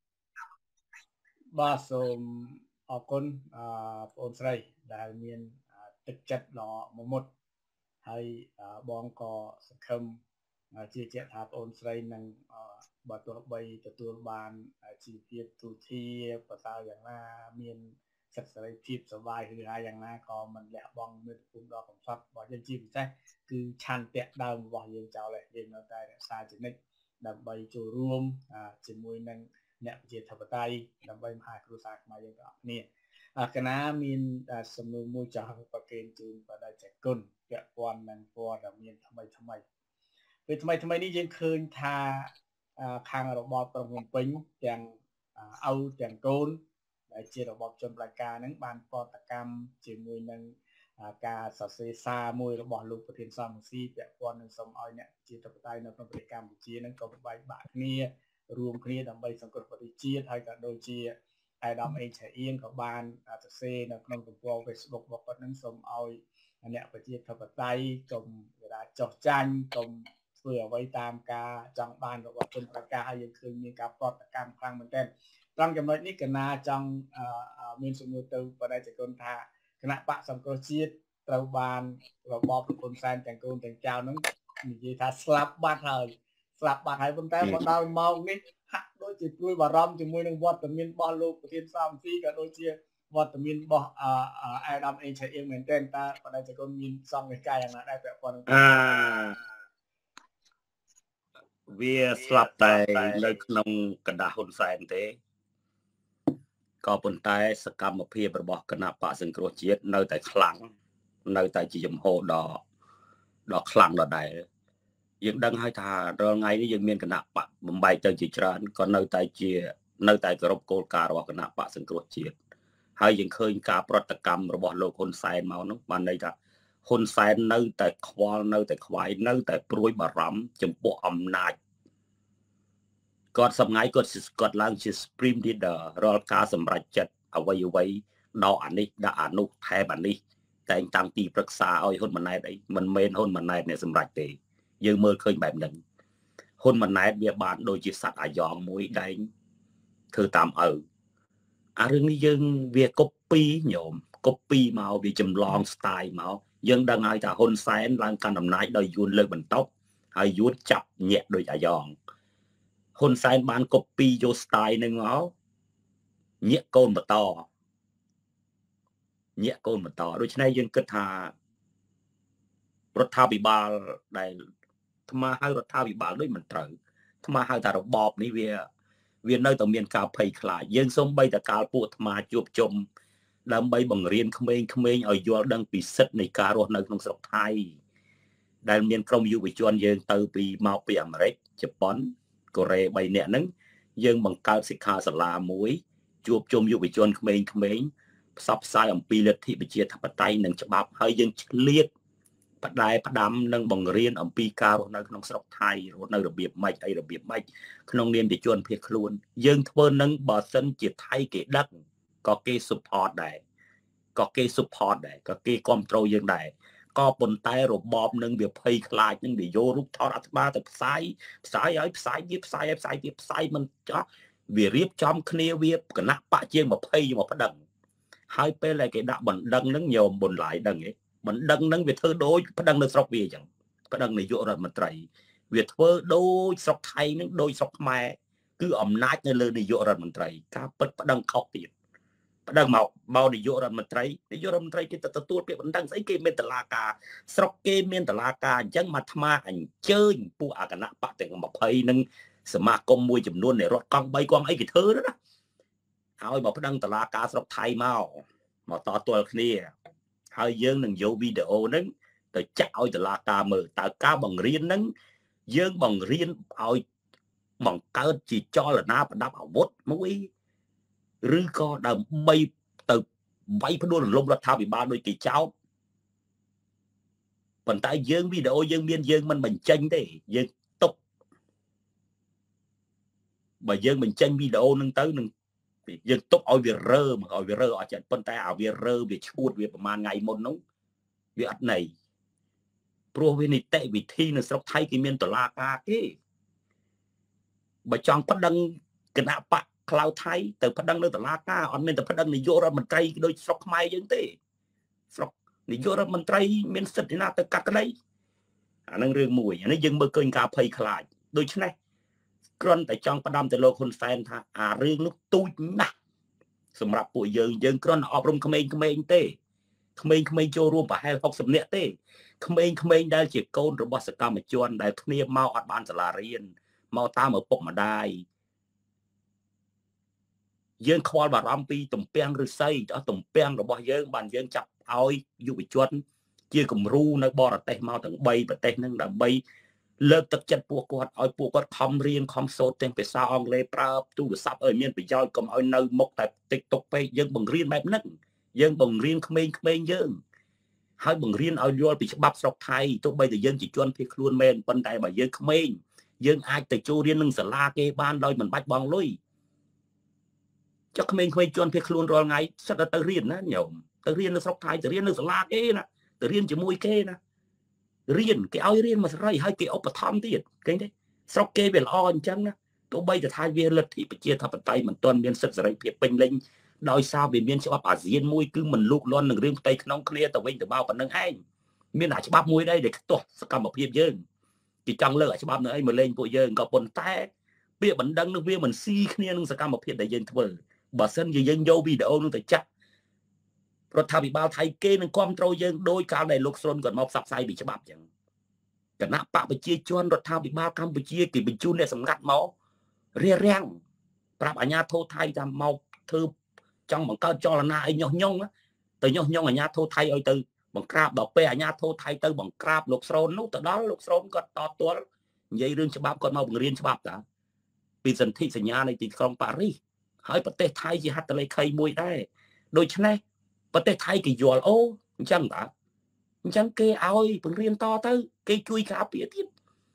បាទសូមអរគុណអឺបងអូនស្រីដែលមានទឹកចិត្តដ៏មមុតហើយបងក៏សង្ឃឹមជាជាក់ថាបងអូនស្រីនឹងបើទោះបីទទួលបានជីវភាពទូធាប្រសើរយ៉ាងណាមានសិទ្ធិសេរីភាពសុបាយឬហើយយ៉ាងណាក៏មិនលះបង់មាតុភូមិដ៏កំសត់របស់យើងជាពិសេសគឺឆន្ទៈដើមរបស់យើងចោលហើយយើងនៅតែរក្សាជានិច្ចដើម្បីចូលរួមជាមួយនឹងអ្នកប្រជាធិបតេយ្យដើម្បីមហាគ្រួសារខ្មែរយើងទាំងអស់គ្នាកណាមានសំណួរមួយចង់ប្រកេនជូនបដិជគុណពាក់ព័ន្ធនឹងព័ត៌មានថ្មីថ្មីពេលថ្មីថ្មីនេះយើងឃើញថាខាងរបបក្រុងភ្នំពេញទាំងឪទាំងកូនដែលជារបបជនផ្ដាច់ការហ្នឹងបានបដកម្មជាមួយនឹងការសរសេរសារមួយរបស់លោកប្រធានសំរងស៊ីពាក់ព័ន្ធនឹងសូមឲ្យអ្នកជាធិបតេយ្យនៅក្នុងប្រទេសកម្ពុជាហ្នឹងក៏បែកបាក់គ្នារួមគ្នាដើម្បីសង្គ្រោះប្រទេសជាតិហើយក៏ដូចជាអាយដាមអេងឆៃអៀងក៏បានសរសេរនៅក្នុងទំព័រ Facebook របស់គាត់ហ្នឹងសូមឲ្យអ្នកប្រជាធិបតេយ្យកុំគេថាចោះចាញ់កុំធ្វើអ្វីតាមការចង់បានរបស់ជនប្រកាសហើយយើងឃើញមានការបដកម្មខ្លាំងមែនទែនត្រង់ចំណុចនេះកណាចង់មានសំណួរទៅបដិជគុណថាគណៈបកសង្គ្រោះជាតិត្រូវបានរបបប្រពន្ធសែនទាំងកូនទាំងចៅហ្នឹងនិយាយថាស្លាប់បាត់ហើយស្លាប់បាត់ហើយប៉ុន្តែមកដល់ម៉ោងនេះហាក់ដូចជាព្រួយបារម្ភជាមួយនឹងវត្តមានរបស់លោកប្រធានសំរងស៊ីក៏ដូចជាវត្តមានរបស់អាយដាមអេងឆៃអៀងមែនទែនតើបដិជគុណមានសង្កេតការណ៍យ៉ាងណាដែរពាក់ព័ន្ធនឹងអាវាស្លាប់តែនៅក្នុងកណ្ដាលហ៊ុនសែនទេក៏ប៉ុន្តែសកម្មភាពរបស់គណៈបកសង្គ្រោះជាតិនៅតែខ្លាំងនៅតែជាចំហដ៏ដ៏ខ្លាំងដដែលយើងដឹងហើយថារាល់ថ្ងៃនេះយើងមានគណៈបកបំបែកទៅជាច្រើនក៏នៅតែជានៅតែគោរពគោលការណ៍របស់គណៈបកសង្គ្រោះជាតិហើយយើងឃើញការប្រតិកម្មរបស់លោកហ៊ុនសែនមកនោះបានន័យថាហ៊ុនសែននៅតែខ្វល់នៅតែខ្វាយនៅតែព្រួយបារម្ភចំពោះអំណាចគាត់សម្ងាយគាត់គាត់ឡើងជា Supreme Leader រាល់ការសម្រេចចិត្តអ្វីអ្វីដល់អានេះដាក់អានោះថែមអានេះតែងតាំងទីប្រឹក្សាឲ្យហ៊ុនម៉ាណែតអីមិនមែនហ៊ុនម៉ាណែតអ្នកសម្រេចទេយើងមើលឃើញបែបហ្នឹងហ៊ុនម៉ាណែតវាបានដូចជាសត្វអាយ៉ងមួយដែងធ្វើតាមឪអារឿងនេះយើងវា copy ញោម copy មកវាចម្លង style មកយើងដឹងហើយថាហ៊ុនសែនឡើងកាន់អំណាចដោយយួនលើកបន្ទប់ហើយយួនចាប់ញាក់ដូចអាយ៉ងហ៊ុនសែនបាន copy យក style នឹងមកញាក់កូនបន្តញាក់កូនបន្តដូច្នេះយើងគិតថារដ្ឋាភិបាលដែលថ្មហៅរដ្ឋាភិបាលដូចមិនត្រូវថ្មហៅថារបបនេះវាវានៅតែមានការភ័យខ្លាចយើងសូម្បីតែកាលពួកថ្មជួបជុំដើម្បីបង្រៀនក្មេងៗឲ្យយល់ដឹងពីសិទ្ធិនៃការរស់នៅក្នុងស្រុកថៃដែលមានក្រុមយុវជនយើងទៅពីមកពីអាមេរិកជប៉ុនកូរ៉េបីនាក់ហ្នឹងយើងបង្កើតសិក្ខាសាលាមួយជួបជុំយុវជនក្មេងៗផ្សព្វផ្សាយអំពីលទ្ធិប្រជាធិបតេយ្យនិងច្បាប់ហើយយើងឆ្លៀតបដែផ្ដាំនិងបង្រៀនអំពីការរស់នៅក្នុងស្រុកថៃរស់នៅរបៀបម៉េចអីរបៀបម៉េចក្នុងនាមជាជនភៀសខ្លួនយើងធ្វើនឹងបើសិនជាថៃគេដឹកក៏គេ support ដែរក៏គេ support ដែរក៏គេគ្រប់គ្រងយើងដែរក៏ប៉ុន្តែរបបនឹងវាភ័យខ្លាចនឹងវាយករូបថតអាត្មាទៅផ្សាយផ្សាយឲ្យផ្សាយទៀតផ្សាយឲ្យផ្សាយទៀតផ្សាយមិនចោះវារៀបចំគ្នាវាគណៈបកជាងยี่สิบមកប្តឹងហើយពេលដែលគេដាក់បណ្ដឹងនឹងញោមបុនឡាយដឹងឯងបណ្ដឹងនឹងវាធ្វើដូចប្តឹងនៅស្រុកវាអញ្ចឹងប្តឹងនាយករដ្ឋមន្ត្រីវាធ្វើដូចស្រុកថៃនឹងដូចស្រុកខ្មែរគឺអំណាចនៅលើនាយករដ្ឋមន្ត្រីការពិតប្តឹងខុសទៀតប្តឹងមកបោនាយករដ្ឋមន្ត្រីនាយករដ្ឋមន្ត្រីគេទៅទទួលពាក្យបណ្ដឹងស្អីគេមានតឡាការស្រុកគេមានតឡាការអញ្ចឹងមកអាត្មាអញ្ជើញពួកអគណៈបកទាំងยี่สิบនឹងសមាគមមួយចំនួននៃរដ្ឋកង់បីកង់អីគេធ្វើណាហើយមកប្តឹងតឡាការស្រុកថៃមកមកតទល់គ្នាហើយយើងនឹងយកវីដេអូហ្នឹងទៅចាក់ឲ្យតឡាការមើលតើការបង្រៀនហ្នឹងយើងបង្រៀនឲ្យបង្កើតជាចលនាប្រដាប់អាវុធមួយឬក៏ដើម្បីទៅវាយផ្ដួលរំលំរដ្ឋាភិបាលដោយគេចោទប៉ុន្តែយើងវីដេអូយើងមានយើងមិនបញ្ចេញទេយើងទុកបើយើងបញ្ចេញវីដេអូហ្នឹងទៅនឹងយើងទុកឲ្យវារើមកឲ្យវារើអត់ចិត្តប៉ុន្តែឲ្យវារើវាឈួតវាប្រហែលថ្ងៃមុននោះវាអត់ន័យព្រោះវានីតិវិធីនៅស្រុកថៃគេមានតុលាការគេបើចង់ប្តឹងគណៈបកក្លៅថៃទៅប្តឹងនៅតុលាការអត់មានតែប្តឹងនាយករដ្ឋមន្ត្រីដូចស្រុកខ្មែរយើងទេស្រុកនាយករដ្ឋមន្ត្រីមានសិទ្ធិណាទៅកាត់ក្តីអានឹងរឿងមួយអានេះយើងមើលឃើញការភ័យខ្លាចដូច្នេះគ្រាន់តែចង់ផ្ដាំទៅលោកហ៊ុនសែនថាអារឿងនោះទូចណាស់សម្រាប់ពួកយើងយើងគ្រាន់តែអប់រំក្មេងៗទេក្មេងៗចូលរួមប្រហែលหกสิบនាក់ទេក្មេងៗដែលជាកូនរបស់សកម្មជនដែលគ្នាមកអត់បានសាលារៀនមកតាមឪពុកម្ដាយយើងខ្វល់បារម្ភពីទំពាំងឫស្សីដល់ទំពាំងរបស់យើងបានយើងចាប់ឲ្យយុវជនជាគំរូនៅបរទេសមកទាំងបីប្រទេសហ្នឹងដើម្បីលើកទឹកចិត្តពួកគាត់ឲ្យពួកគាត់ខំរៀនខំសូត្រទាំងភាសាអង់គ្លេសប្រើទូរស័ព្ទឲ្យមានប្រយោជន៍កុំឲ្យនៅមុខតែ TikTok ពេកយើងបង្រៀនបែបហ្នឹងយើងបង្រៀនក្មេងៗយើងហើយបង្រៀនឲ្យយល់ពីច្បាប់ស្រុកថៃទោះបីតែយើងជាជនភៀសខ្លួនមែនប៉ុន្តែបើយើងក្មេងយើងអាចទៅចូលរៀននឹងសាលាគេបានដោយមិនបាច់បង់លុយចុះក្មេងៗជនភៀសខ្លួនរាល់ថ្ងៃសិតតែទៅរៀនណាញោមទៅរៀននៅស្រុកថៃទៅរៀននៅសាលាគេណាទៅរៀនជាមួយគេណារៀនគេឲ្យរៀនមួយសេរីហើយគេឧបត្ថម្ភទៀតឃើញទេស្រុកគេវាល្អអញ្ចឹងណាទោះបីតែថាវាលទ្ធិប្រជាធិបតេយ្យមិនទាន់មានសិទ្ធិសេរីភាពពេញលេញដោយសារវាមានច្បាប់អាស៊ានមួយគឺមិនលូកលាន់នឹងរឿងផ្ទៃក្នុងគ្នាទៅវិញទៅមកប៉ុណ្្នឹងឯងមានអាច្បាប់មួយដែរដែលខ្ទាស់សកម្មភាពយើងគេចង់លើកអាច្បាប់នៅអីមកលេងពួកយើងក៏ប៉ុន្តែពាក្យបណ្ដឹងនឹងវាមិនស៊ីគ្នានឹងសកម្មភាពដែលយើងធ្វើបើសិនជាយើងយកវីដេអូនោះទៅចាក់រដ្ឋាភិបាលថៃគេនឹងគ្រប់គ្រងយើងដោយកាលដែលលោកស្រុនគាត់មកផ្សព្វផ្សាយពីច្បាប់អញ្ចឹងគណៈបកប្រជាជនរដ្ឋាភិបាលកម្ពុជាគេបញ្ជូនអ្នកសម្ងាត់មករារាំងប្រាប់អាជ្ញាធរថៃថាមកធ្វើ trong bằng cao cho là na ấy nhông nhông á từ nhông nhông ở nhà thô thay ơi từ bằng crab đọc pe ở nhà thô thay từ bằng crab lục sron nút từ đó lục sron có to tua vậy riêng cho bác con mau bằng riêng cho bác cả vì dân thị nhà này thì không Paris hỏi bật tê thay gì hạt lấy khay mùi đây đôi chân này bật tê thay cái dùa ô chẳng cả chẳng kê ơi bằng riêng to tới cây chui cả phía tiếp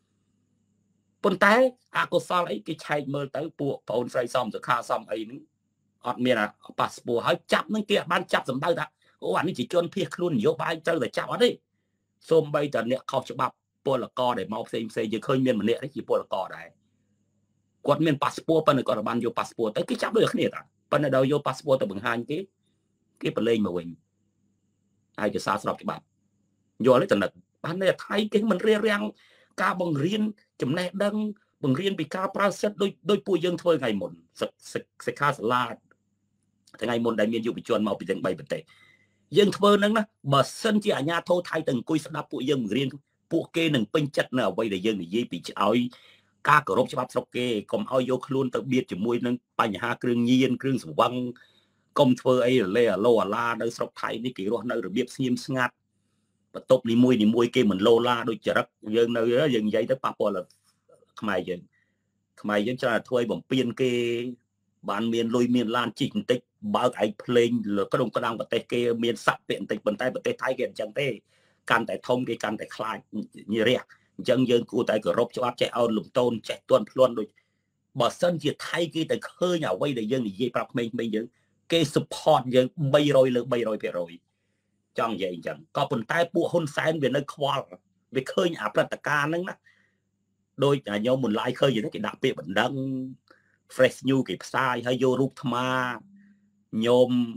bồn té à cô sao ấy cái chạy mơ tới bộ phone say xong rồi khá xong ấy nữa ọt miền à passport hỏi chắp nó kia ban chắp dầm bao ta ô anh chỉ chôn phía luôn nhiều bài chơi để chắp ở đây xôm bây giờ nè không cho bắp bộ là co để mau xem xem giờ khơi miền mà nè đấy chỉ bộ là co đấy quạt miền passport bên này còn là ban vô passport tới cái chắp được cái này ta bên này đâu vô passport từ bằng hai cái cái bờ lên mà mình ai cho sao sọc cái bắp vô lấy tận lực ban này thấy cái mình riêng riêng ca bằng riêng chấm nét đăng bằng riêng bị ca process đôi đôi pui dân thôi ngày một sực sực sực khá là thế ngày một đại miền dù bị chuồn màu bị dân bay bật tệ dân thôi nâng đó mà sân chỉ ở nhà thô thay từng cùi sắp đáp pui dân riêng pui kê nâng pin chất nào quay để dân để dây bị oi ca cờ rốt cho bắp sọc kê còn oi vô luôn tự biết chỉ mùi nâng bài nhà kêu nhiên kêu sủng văng công thôi ấy là lô la nơi sọc thay đi kiểu đó nơi được biết xiêm ngạt và tốt đi mùi đi mùi kê mình lô la đôi chợ đất dân nơi đó dân dây tới papo là mày dân mày dân cho là thôi bằng piên kê ban miền lôi miền lan chỉnh tích bao cái plane là có đồng có đang bật tay kê miền sập tiện tịch bàn tay bật tay thái kiện chẳng thế can tại thông cái can tại khai như rẻ dân dân cụ tại cửa rộp cho áp chạy ao lùng tôn chạy tuần luôn rồi bỏ sân chỉ thay cái tại khơi nhà quay để dân thì dây bạc mình mình dân cái support dân bay rồi là bay rồi phải rồi trong vậy chẳng có bàn tay bộ hôn sáng về nơi khoa về khơi nhà bật tất cả nâng đôi nhà nhau mình lại khơi gì đó cái đặc biệt bệnh đăng fresh new cái sai hay vô rút ma nhôm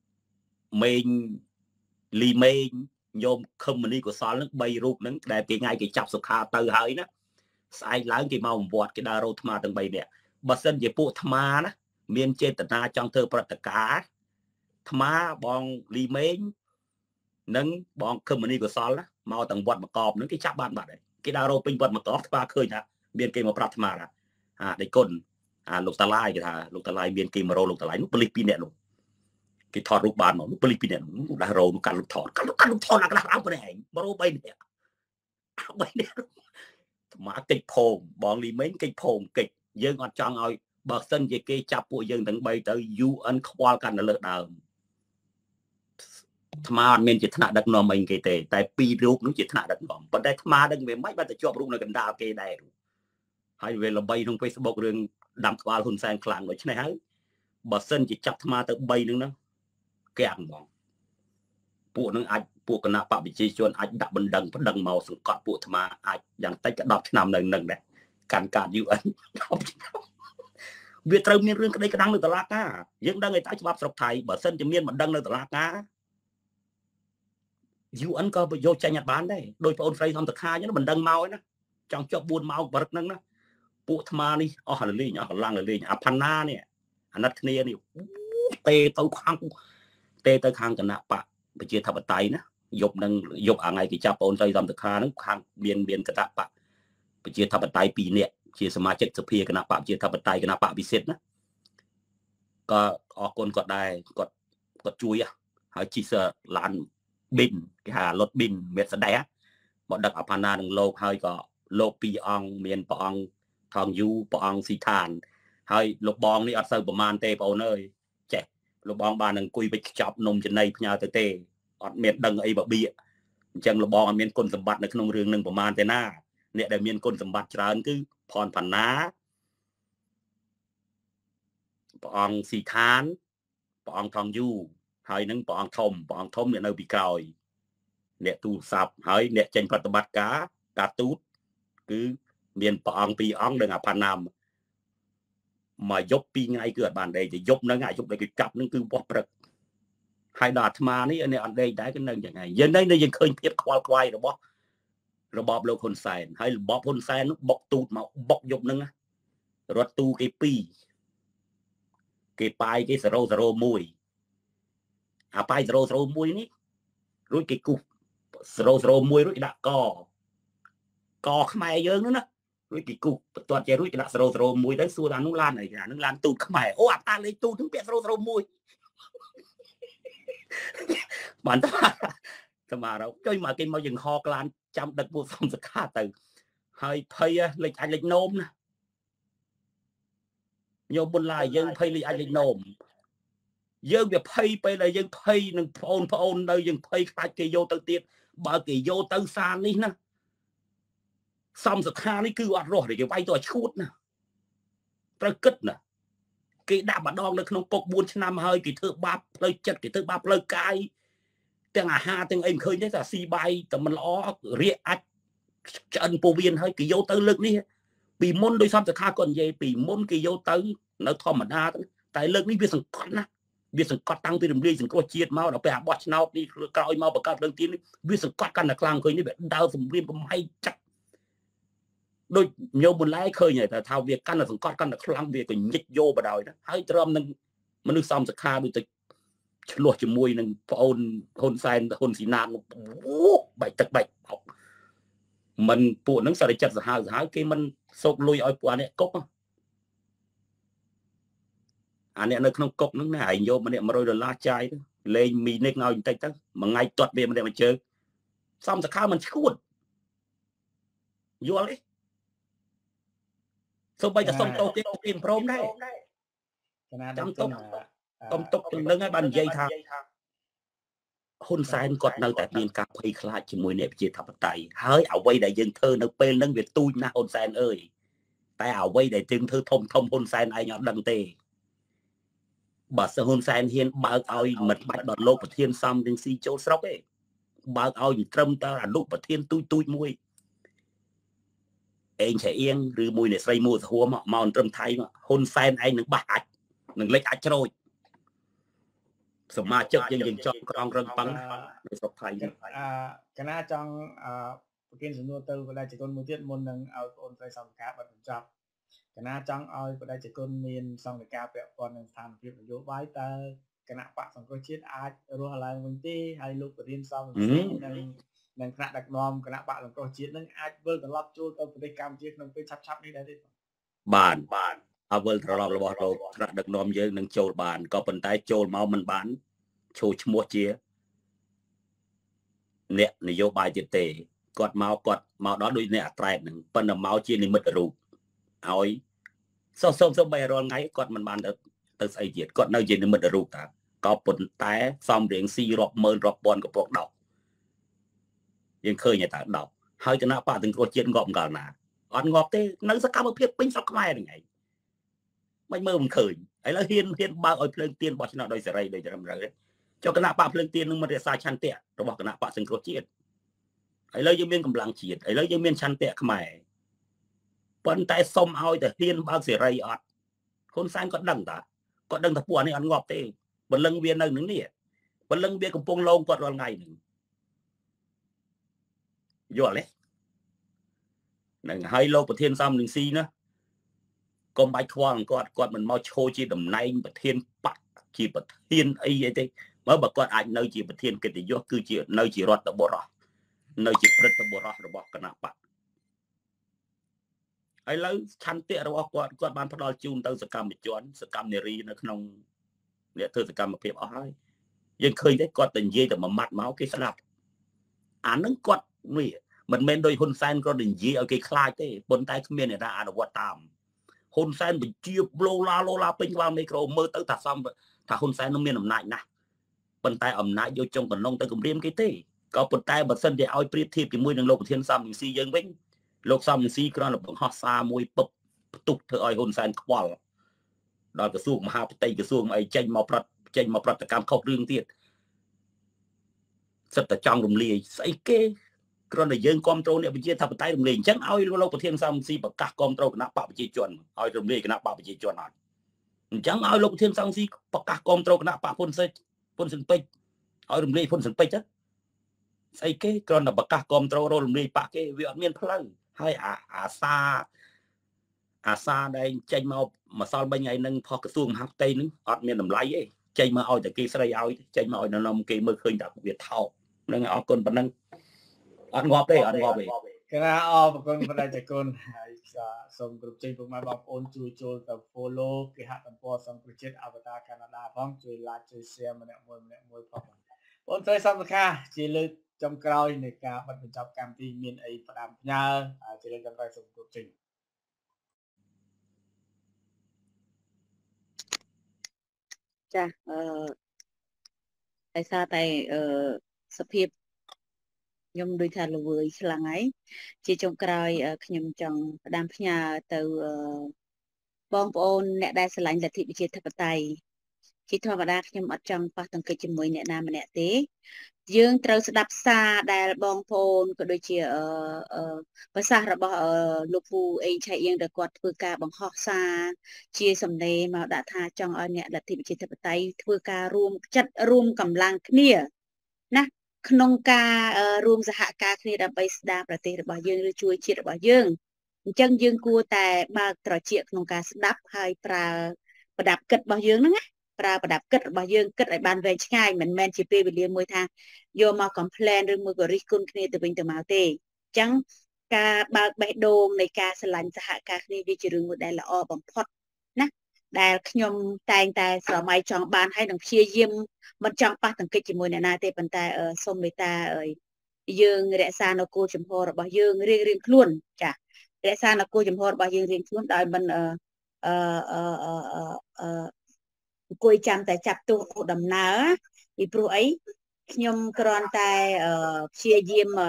mình lì mình nhôm không mình đi của sao nó bay rút nó đẹp cái ngay cái chập sụt hà từ hơi đó sai lớn cái màu vọt cái đà rô ma từng bay nè bờ sân về bộ ma đó miền trên tận na trong thơ bật cả ma bong lì mình nâng bong không mình đi của sao đó màu từng vọt mà cọp nó cái chắp ban bạn đấy cái đào rô pin vật mà có ba khơi nha miền kia mà prat mà là à để cồn à lục tà lai cái thà lục tà lai miền kia mà rô lục tà lai nó Philippines luôn cái thọ lục bàn nó Philippines nó đào rô nó cắn lục thọ cắn lục cắn lục thọ là cái đào cái này mà rô bay này bay này mà kịch phồng bọn lì mấy kịch phồng kịch dân còn chọn rồi bờ sân về kia chập bộ dân tận bay tới u en khoa cảnh là lợn đào mà mình chỉ thằng đặt nó mình cái tệ tại pi rút nó chỉ thằng đặt nó vấn đề mà đừng về mấy bạnจะ chọn rút là gần đào cái này hay về là bay trong Facebook đường đam qua hôn sang khlang rồi thế này hả bờ sân chỉ chặt mà tới bay nữa nó kẹt mỏng bộ nó ai bộ cái nào bảo bị chi chuồn ai đặt bên đằng bên đằng màu sừng cọt bộ mà ai dạng tay cái đọc nằm nâng nâng đấy cản cản như ấy việc trâu miên riêng cái đây cái đăng được tờ lạc á những đăng người ta chụp sọc thầy bờ sân chỉ miên mà đăng được tờ lạc á dù anh có vô chạy Nhật Bản đấy đôi ôn phay không thực hai nhá nó mình đăng mau ấy nó trong cho buôn mau bật nâng nó bộ tham đi ở hẳn lên nhỏ lăng là lên Apana nè anh đặt kia này tê tàu khang tê tàu khang cái nạp bạ bây giờ thằng tay nó dục nâng dục ở ngày thì chắp ôn phay không thực hai nó khang biên biên cái nạp bạ bây giờ thằng tay pì nè chỉ xem mà chết sập cái nạp bạ bây giờ thằng tay cái nạp bạ bị xếp nó có ở con cọt đai cọt cọt chui à hay chỉ sợ lăn bình cái hà lót bình miệt sạch đá bọn đặc ở Pana đừng lô hơi có lô pi ong miền bong thằng du bong xì thàn hơi lục bong đi ở sâu bờ man tê bao nơi trẻ lục bong ba đừng cùi bịch chọc nôm trên này nhà tê tê ở miền đằng ấy bảo bịa chẳng lục bong miền côn sầm bátនៅក្នុងរឿងនឹងប្រមាណទេណាអ្នកដែលមានគុណសម្បត្តិច្រើនគឺផនផាណាព្រះអង្គស៊ីឋានព្រះអង្គថងយូហើយនឹងព្រះអង្គធំព្រះអង្គធំអ្នកនៅពីក្រោយអ្នកទូរស័ព្ទហើយអ្នកចេញប្រតិបត្តិការការទូតគឺមានព្រះអង្គពីរអង្គនឹងអាផាណាមមកយប់ពីរថ្ងៃគឺអត់បានដេកទៅយប់ហ្នឹងអាយប់ដែលគេកាប់ហ្នឹងគឺបោះព្រឹកហើយដល់អាត្មានេះអ្នកអត់ដេកដែរគឺនៅយ៉ាងហ្នឹងយើងនៅយើងឃើញភាពខ្វល់ខ្វាយរបស់របបលោកហ៊ុនសែនហើយរបបហ៊ុនសែននោះបុកទូតមកបុកយប់ហ្នឹងរត់ទូគេពីរគេប៉ាយគេゼរ៉ូゼរ៉ូមួយអាប៉ាយゼរ៉ូゼរ៉ូមួយនេះរួចគេគូសゼរ៉ូゼរ៉ូមួយរួចដាក់កកខ្មែរយើងនោះណារួចគេគូសបន្ទាត់ចេះរួចគេដាក់ゼរ៉ូゼរ៉ូមួយទៅសួរថានោះឡានអីអានឹងឡានទូតខ្មែរអូអាតាលេខទូតនឹងពាក់ゼរ៉ូゼរ៉ូមួយ bạn ta mà đâu chơi mà cái mau dừng ho lan chăm đặt bộ xong rất khá từ hơi phây lịch anh lịch nôm nè nhiều buồn lại dân phây lịch anh lịch nôm dân việc phây bây là dân phây nâng phôn phôn nơi dân phây khai kỳ vô tới tiết bà kỳ vô tới xa đi nè xong rất khá đi cứ ọt rồi để cái vay tôi chút nè tôi cất nè cái đạp bà đong nó không cục buôn năm hơi cái thứ bạp lời chất cái thứ bạp lời cay tiếng à ha tiếng em khơi nhất là si bay tầm mình lo riết ách chân phổ biến hơi cái vô tới lực đi bị môn đôi xong rất khá còn gì bị môn cái vô tới nó thòm mà đa tại lực đi biết rằng con nè biết rằng con tăng từ đầm đi rằng có chiết máu nó phải bọt nào đi coi máu bạc cát lần tiên biết rằng con căn là clang khơi như vậy đau sầm riêng bầm hay chắc đôi nhiều buồn lái khơi nhảyแต่ thao việc căn là con căn là clang việc còn nhích vô vào đời đó hay trầm nângมันนึกซ้ำสักคาดูติฉลวดจมูกหนึ่งพอโอนโอนไซน์โอนสีนานโอ้ใบตักใบมันปวดนังสารจัดสหายสหายกี่มันโศกลุยอ้อยปวดเนี่ยกบอันนี้นึกน้องกบนึกเนี่ยไอ้โยมมันเนี่ยมาโรยดอลลาร์ใจเลยมีเน็กเงาอยู่ใต้ตั้งมันไงตอดเบี้ยมันเนี่ยมันเจอซ้ำสักคามันชุดยัวเลยสบายจะส่งโตเกียร์เปลี่ยนพร้อมได้จำต้องต้องตกจนนึกให้บันยัยทางคนสายกดนั่งแต่เปลี่ยนกับเพย์คลาชิมวยเนี่ยเจียทับไตเฮ้ยเอาไว้ได้ยังเธอนั่งเป็นนั่งเวียดตุ้ยนะคนสายเอ้ยแต่เอาไว้ได้จึงเธอทมทมคนสายไอ้ยอดดังเตะบัดสคนสายเฮียนบางเอาหมัดบัดดอดโลกประเทศซ้ำถึงซีโจสร็อกเอ้บางเอาอย่างตรมตาลูกประเทศตุ้ยตุ้ยมวยเองใช่เองหรือมวยเนี่ยใส่มวยหัวมาเมาตรมไทยมาคนสายไอ้หนึ่งบาดหนึ่งเล็กอัจฉริยะสมาชิกยังยังจองกรองรังปังในสภาอย่างคณะจองประเด็นสำนวนตัวเวลาจะคนมือเทียนมนหนึ่งเอาโอนไปสองการบัตรจับคณะจองเอาเวลาจะคนมีนสองการเปรียบปนทางพิบโยบายแต่คณะปะสังกัดชีดอาจรัวอะไรบางทีให้ลูกประเด็นสองในในคณะดักนอมคณะปะสังกัดชีดนั้นอาจเบิร์ตลอดจูตัวปฏิกรรมชีดนั้นไปชับๆนี่ได้ด้วยบานบานเอาเวิร์ตลอดระบบเราคณะดักนอมเยอะหนึ่งโจลบานก็เป็นแต่โจลเมามันบานโชว์ชมัวเจียเนี่ยนโยบายจิตเตะกดเมากดเมาđóด้วยเนี่ยแตรหนึ่งเป็นเมาเจียนิมิตรูปเอาไอ้ส้มส้มส้มใบรอนไงกดมันบานแต่แต่ใส่เจียดกดเนื้อเจียนิมิตรูปแต่ก็เป็นแต่ซ้อมเรียงซีรอบเมินรอบบอลกับพวกดอกยังเคยเนี่ยแต่ดอกให้ชนะป่าถึงโคเจียนงอมกันนะอ่อนงอบเต้นั่งสักคำมาเพียบปิ้งสักไม่ยังไงไม่เมื่อมันเคยไอ้แล้วเฮียนเฮียนบางอ้อยเพลิงเตียนบอชนะโดยเสรีโดยจะทำอะไรเจ้าคณะป่าเพลิงเตียนนึงมันเรียกสายชันเตะเราบอกคณะป่าสังโคเจียนไอ้แล้วยังมีกำลังเฉียดไอ้แล้วยังมีชันเตะขมายปนแต่ส้มอ้อยแต่เฮียนบางเสรีอดคนสร้างก็ดังตาก็ดังตะปัวนี่อ่อนงอบเต้บนเรื่องเวียนหนึ่งนี่บนเรื่องเวียนกับปงลงกดวันไงหนึ่งยั่วเลยหนึ่งให้โลกประเทศซ้ำหนึ่งซีนะก็ใบควางกอดกอดมันมาโชว์จีดำในประเทศปักจีประเทศไอ้ไอ้ที่เมื่อบอกกอดอาจในจีประเทศกิติยศคือจีในจีรอดตะบรอในจีปริตะบรอระบอกคณะปักไอ้แล้วชันเตะระบอกกอดกอดบานพระดอจูนตั้งสกรรมจวนสกรรมเนรีในขนมเนี่ยเธอสกรรมมาเพียบเอาให้ยังเคยได้กอดแต่เย่แต่มามัดเมาส์กี่สลับอ่านนั่งกอดนี่มันเมนโดยคนแซนก็ดึงยีเอาไกลคลายเต้บนใต้ขมิ้นเนี่ยนะอ่านว่าตามคนแซนไปเจียบโลลาโลลาเป็นวางในกระโมือตั้งแต่ซ้ำถ้าคนแซนน้องเมียนอำนาจนะบนใต้อำนาจโยจงกันน้องตั้งกลุ่มเรียมกี่เต้ก็บนใต้บัดเส้นเดียวเอาเปรียบเทียบกับมวยในโลกเทียนซ้ำหนึ่งซียังวิ่งโลกซ้ำหนึ่งซีก็ระบบฮอซามวยปุ๊บตุกเธอไอ้คนแซนควอลดอยกระทรวงมหาปฏิกระทรวงไอ้เจนมาปรัดเจนมาปรัดกรรมเข้าเรื่องเตี้ยสัตว์จังรุมเลียใส่เก้ก็ในยังกอมโตเนี่ยไปเจียทับไตรุมเลียฉันเอาโลกประเทศซ้ำซีประกาศกอมโตคณะป่าไปเจียจวนเอารุมเลียคณะป่าไปเจียจวนอ่ะฉันเอาโลกประเทศซ้ำซีประกาศกอมโตคณะป่าพ่นเซพ่นสิงไปเอารุมเลียพ่นสิงไปจ้ะใส่เก้ก็ในประกาศกอมโตโรรุมเลียปะเก้วิอันเมียนพลังให้อาอาซาอาซาได้ใจมามาซอลใบไงนึงพอกระทรวงมหาดไทยนึงอัดเมียนลำไรเอ้ใจมาเอาแต่เกสไรเอาใจมาเอาในนมเกมือเคยดักเวียดเท่านั่งเอาคนปนนั่งอัดงอบเลยอัดงอบเลย cái nào ở một con phần đại con hay xong group trên cùng mai bảo ôn chui chui tập follow cái hạt tầm po xong project avatar Canada phong chui like chui share mình môi mình môi phong ôn tới xong rồi kha chỉ lưu trong coi này cả bật mình chọc cam thì miền ấy phải làm nhờ chỉ lưu trong coi xong group trình ចាអឺដោយសារតែអឺសភាពខ្ញុំដូចថាល្វើយខ្លាំងហើយជាចុងក្រោយខ្ញុំចង់ផ្ដាំផ្ញើទៅបងប្អូនអ្នកដែលស្រឡាញ់លទ្ធិប្រជាធិបតេយ្យជាធម្មតាខ្ញុំអត់ចង់ប៉ះទង្គិចជាមួយអ្នកណាម្នាក់ទេយើងត្រូវស្ដាប់សារដែលបងប្អូនក៏ដូចជាអឺប្រសាសន៍របស់លោកពូអេឆៃអៀងដែលគាត់ធ្វើការបង្ហោះសារជាសំណេរមកដាក់ថាចង់ឲ្យអ្នកលទ្ធិប្រជាធិបតេយ្យធ្វើការរួមចិត្តរួមកម្លាំងគ្នាណាក្នុងការរួមសហការគ្នាដើម្បីស្ដារប្រទេសរបស់យើងឬជួយជាតិរបស់យើងអញ្ចឹងយើងគួរតែបើកត្រចៀកក្នុងការស្ដាប់ហើយប្រើប្រដាប់គិតរបស់យើងហ្នឹងណាប្រើប្រដាប់គិតរបស់យើងគិតឲ្យបានវែងឆ្ងាយមិនមែនជាពេលវេលាមួយថាយកមក complain ឬមួយក៏រិះគន់គ្នាទៅវិញទៅមកទេអញ្ចឹងការបើកបេះដូងនៃការស្រឡាញ់សហការគ្នាវាជារឿងមួយដែលល្អបំផុតណាដែលខ្ញុំតែងតែស្រមៃចង់បានហើយនឹងព្យាយាមមិនចង់ប៉ះទង្គិចជាមួយអ្នកណាទេប៉ុន្តែសូមមេត្តាយើងរក្សានៅគោលចំហរបស់យើងរៀងរៀងខ្លួនចារក្សានៅគោលចំហរបស់យើងរៀងខ្លួនដោយមិនអឺអឺអឺអឺអង្គុយចាំតែចាប់ទោសដំណើរពីព្រោះអីខ្ញុំគ្រាន់តែព្យាយាម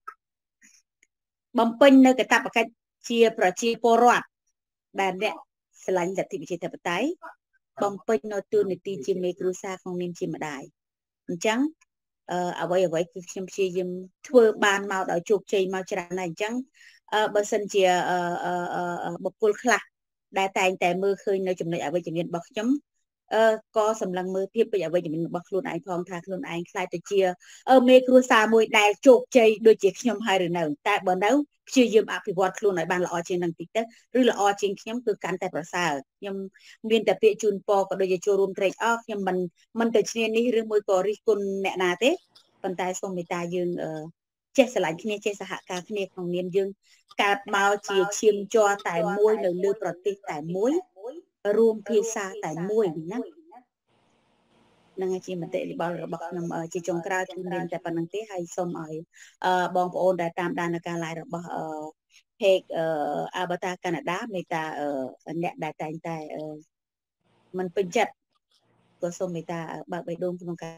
បំពេញនៅកាតព្វកិច្ចជាប្រជាពលរដ្ឋដែលអ្នកស្រឡាញ់លទ្ធិប្រជាធិបតេយ្យបំពេញនៅតួនាទីជាមេគ្រួសារក្នុងនាមជាម្ដាយអញ្ចឹងអ្វីអ្វីគឺខ្ញុំព្យាយាមធ្វើបានមកដោយជោគជ័យមកច្រើនហើយអញ្ចឹងបើសិនជាបុគ្គលខ្លះដែលតែងតែមើលឃើញនៅចំណុចអវិជ្ជមានរបស់ខ្ញុំអឺក៏សម្លឹងមើលភាពពីអវិជ្ជមានរបស់ខ្លួនឯងផងថាខ្លួនឯងខ្លាចទៅជាមេគ្រួសារមួយដែលជោគជ័យដូចជាខ្ញុំហើយឬនៅតែបើនៅព្យាយាមអភិវឌ្ឍខ្លួនឲ្យបានល្អជាងនឹងតិចទៅឬល្អជាងខ្ញុំគឺកាន់តែប្រសើរខ្ញុំមានតែពាក្យជូនពរក៏ដូចជាចូលរួមត្រេកអរខ្ញុំមិនមិនទៅឈ្នានេះឬមួយក៏រិះគន់អ្នកណាទេប៉ុន្តែសូមមេត្តាយើងចេះស្រឡាញ់គ្នាចេះសហការគ្នាក្នុងនាមយើងកើតមកជាឈាមជ័រតែមួយនៅលើប្រទេសតែមួយរួមភាសាតែមួយណានឹងជាមតិរបស់របស់ខ្ញុំជាចុងក្រោយគឺមានតែប៉ុណ្្នឹងទេហើយសូមឲ្យបងប្អូនដែលតាមដាននៅការ live របស់ page Avatar Canada មេត្តាអ្នកដែលតែងតែមិនពេញចិត្តក៏សូមមេត្តាបើកបេះដូងក្នុងការ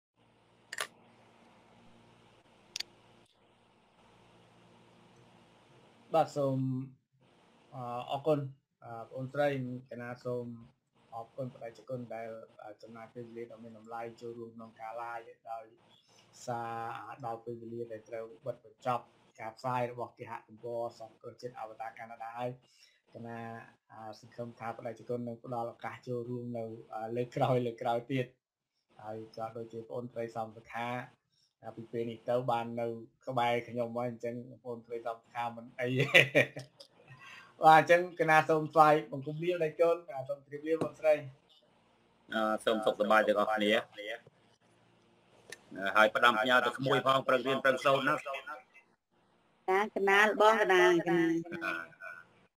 បាទសូមអរគុណបងអូនស្រីកណាសូមអរគុណបដិជនដែលចំណាយពេលវេលាដ៏មានតម្លៃចូលរួមក្នុងការ live ដោយសារដល់ពេលវេលាដែលត្រូវបិទបញ្ចប់ការផ្សាយរបស់គេហទំព័រសង្គ្រោះជាតិ Avatar Canada ហើយកណាសង្ឃឹមថាបដិជននឹងផ្ដល់ឱកាសចូលរួមនៅលើក្រោយលើក្រោយទៀតហើយក៏ដូចជាបងអូនស្រីសំសុខាពីពេលនេះទៅបាននៅក្បែរខ្ញុំហើយអញ្ចឹងបងប្អូនស្រីសំសុខាមិនអីបាទអញ្ចឹងកណាសូមថ្លែងបង្គំលាបដល់ជនកណាសូមជម្រាបលាបងស្រីអឺសូមសុខសប្បាយទាំងអស់គ្នាហើយផ្ដាំផ្ញើទៅក្មួយផងប្រឹងរៀនប្រឹងសូត្រណាកណាបងកណាកណា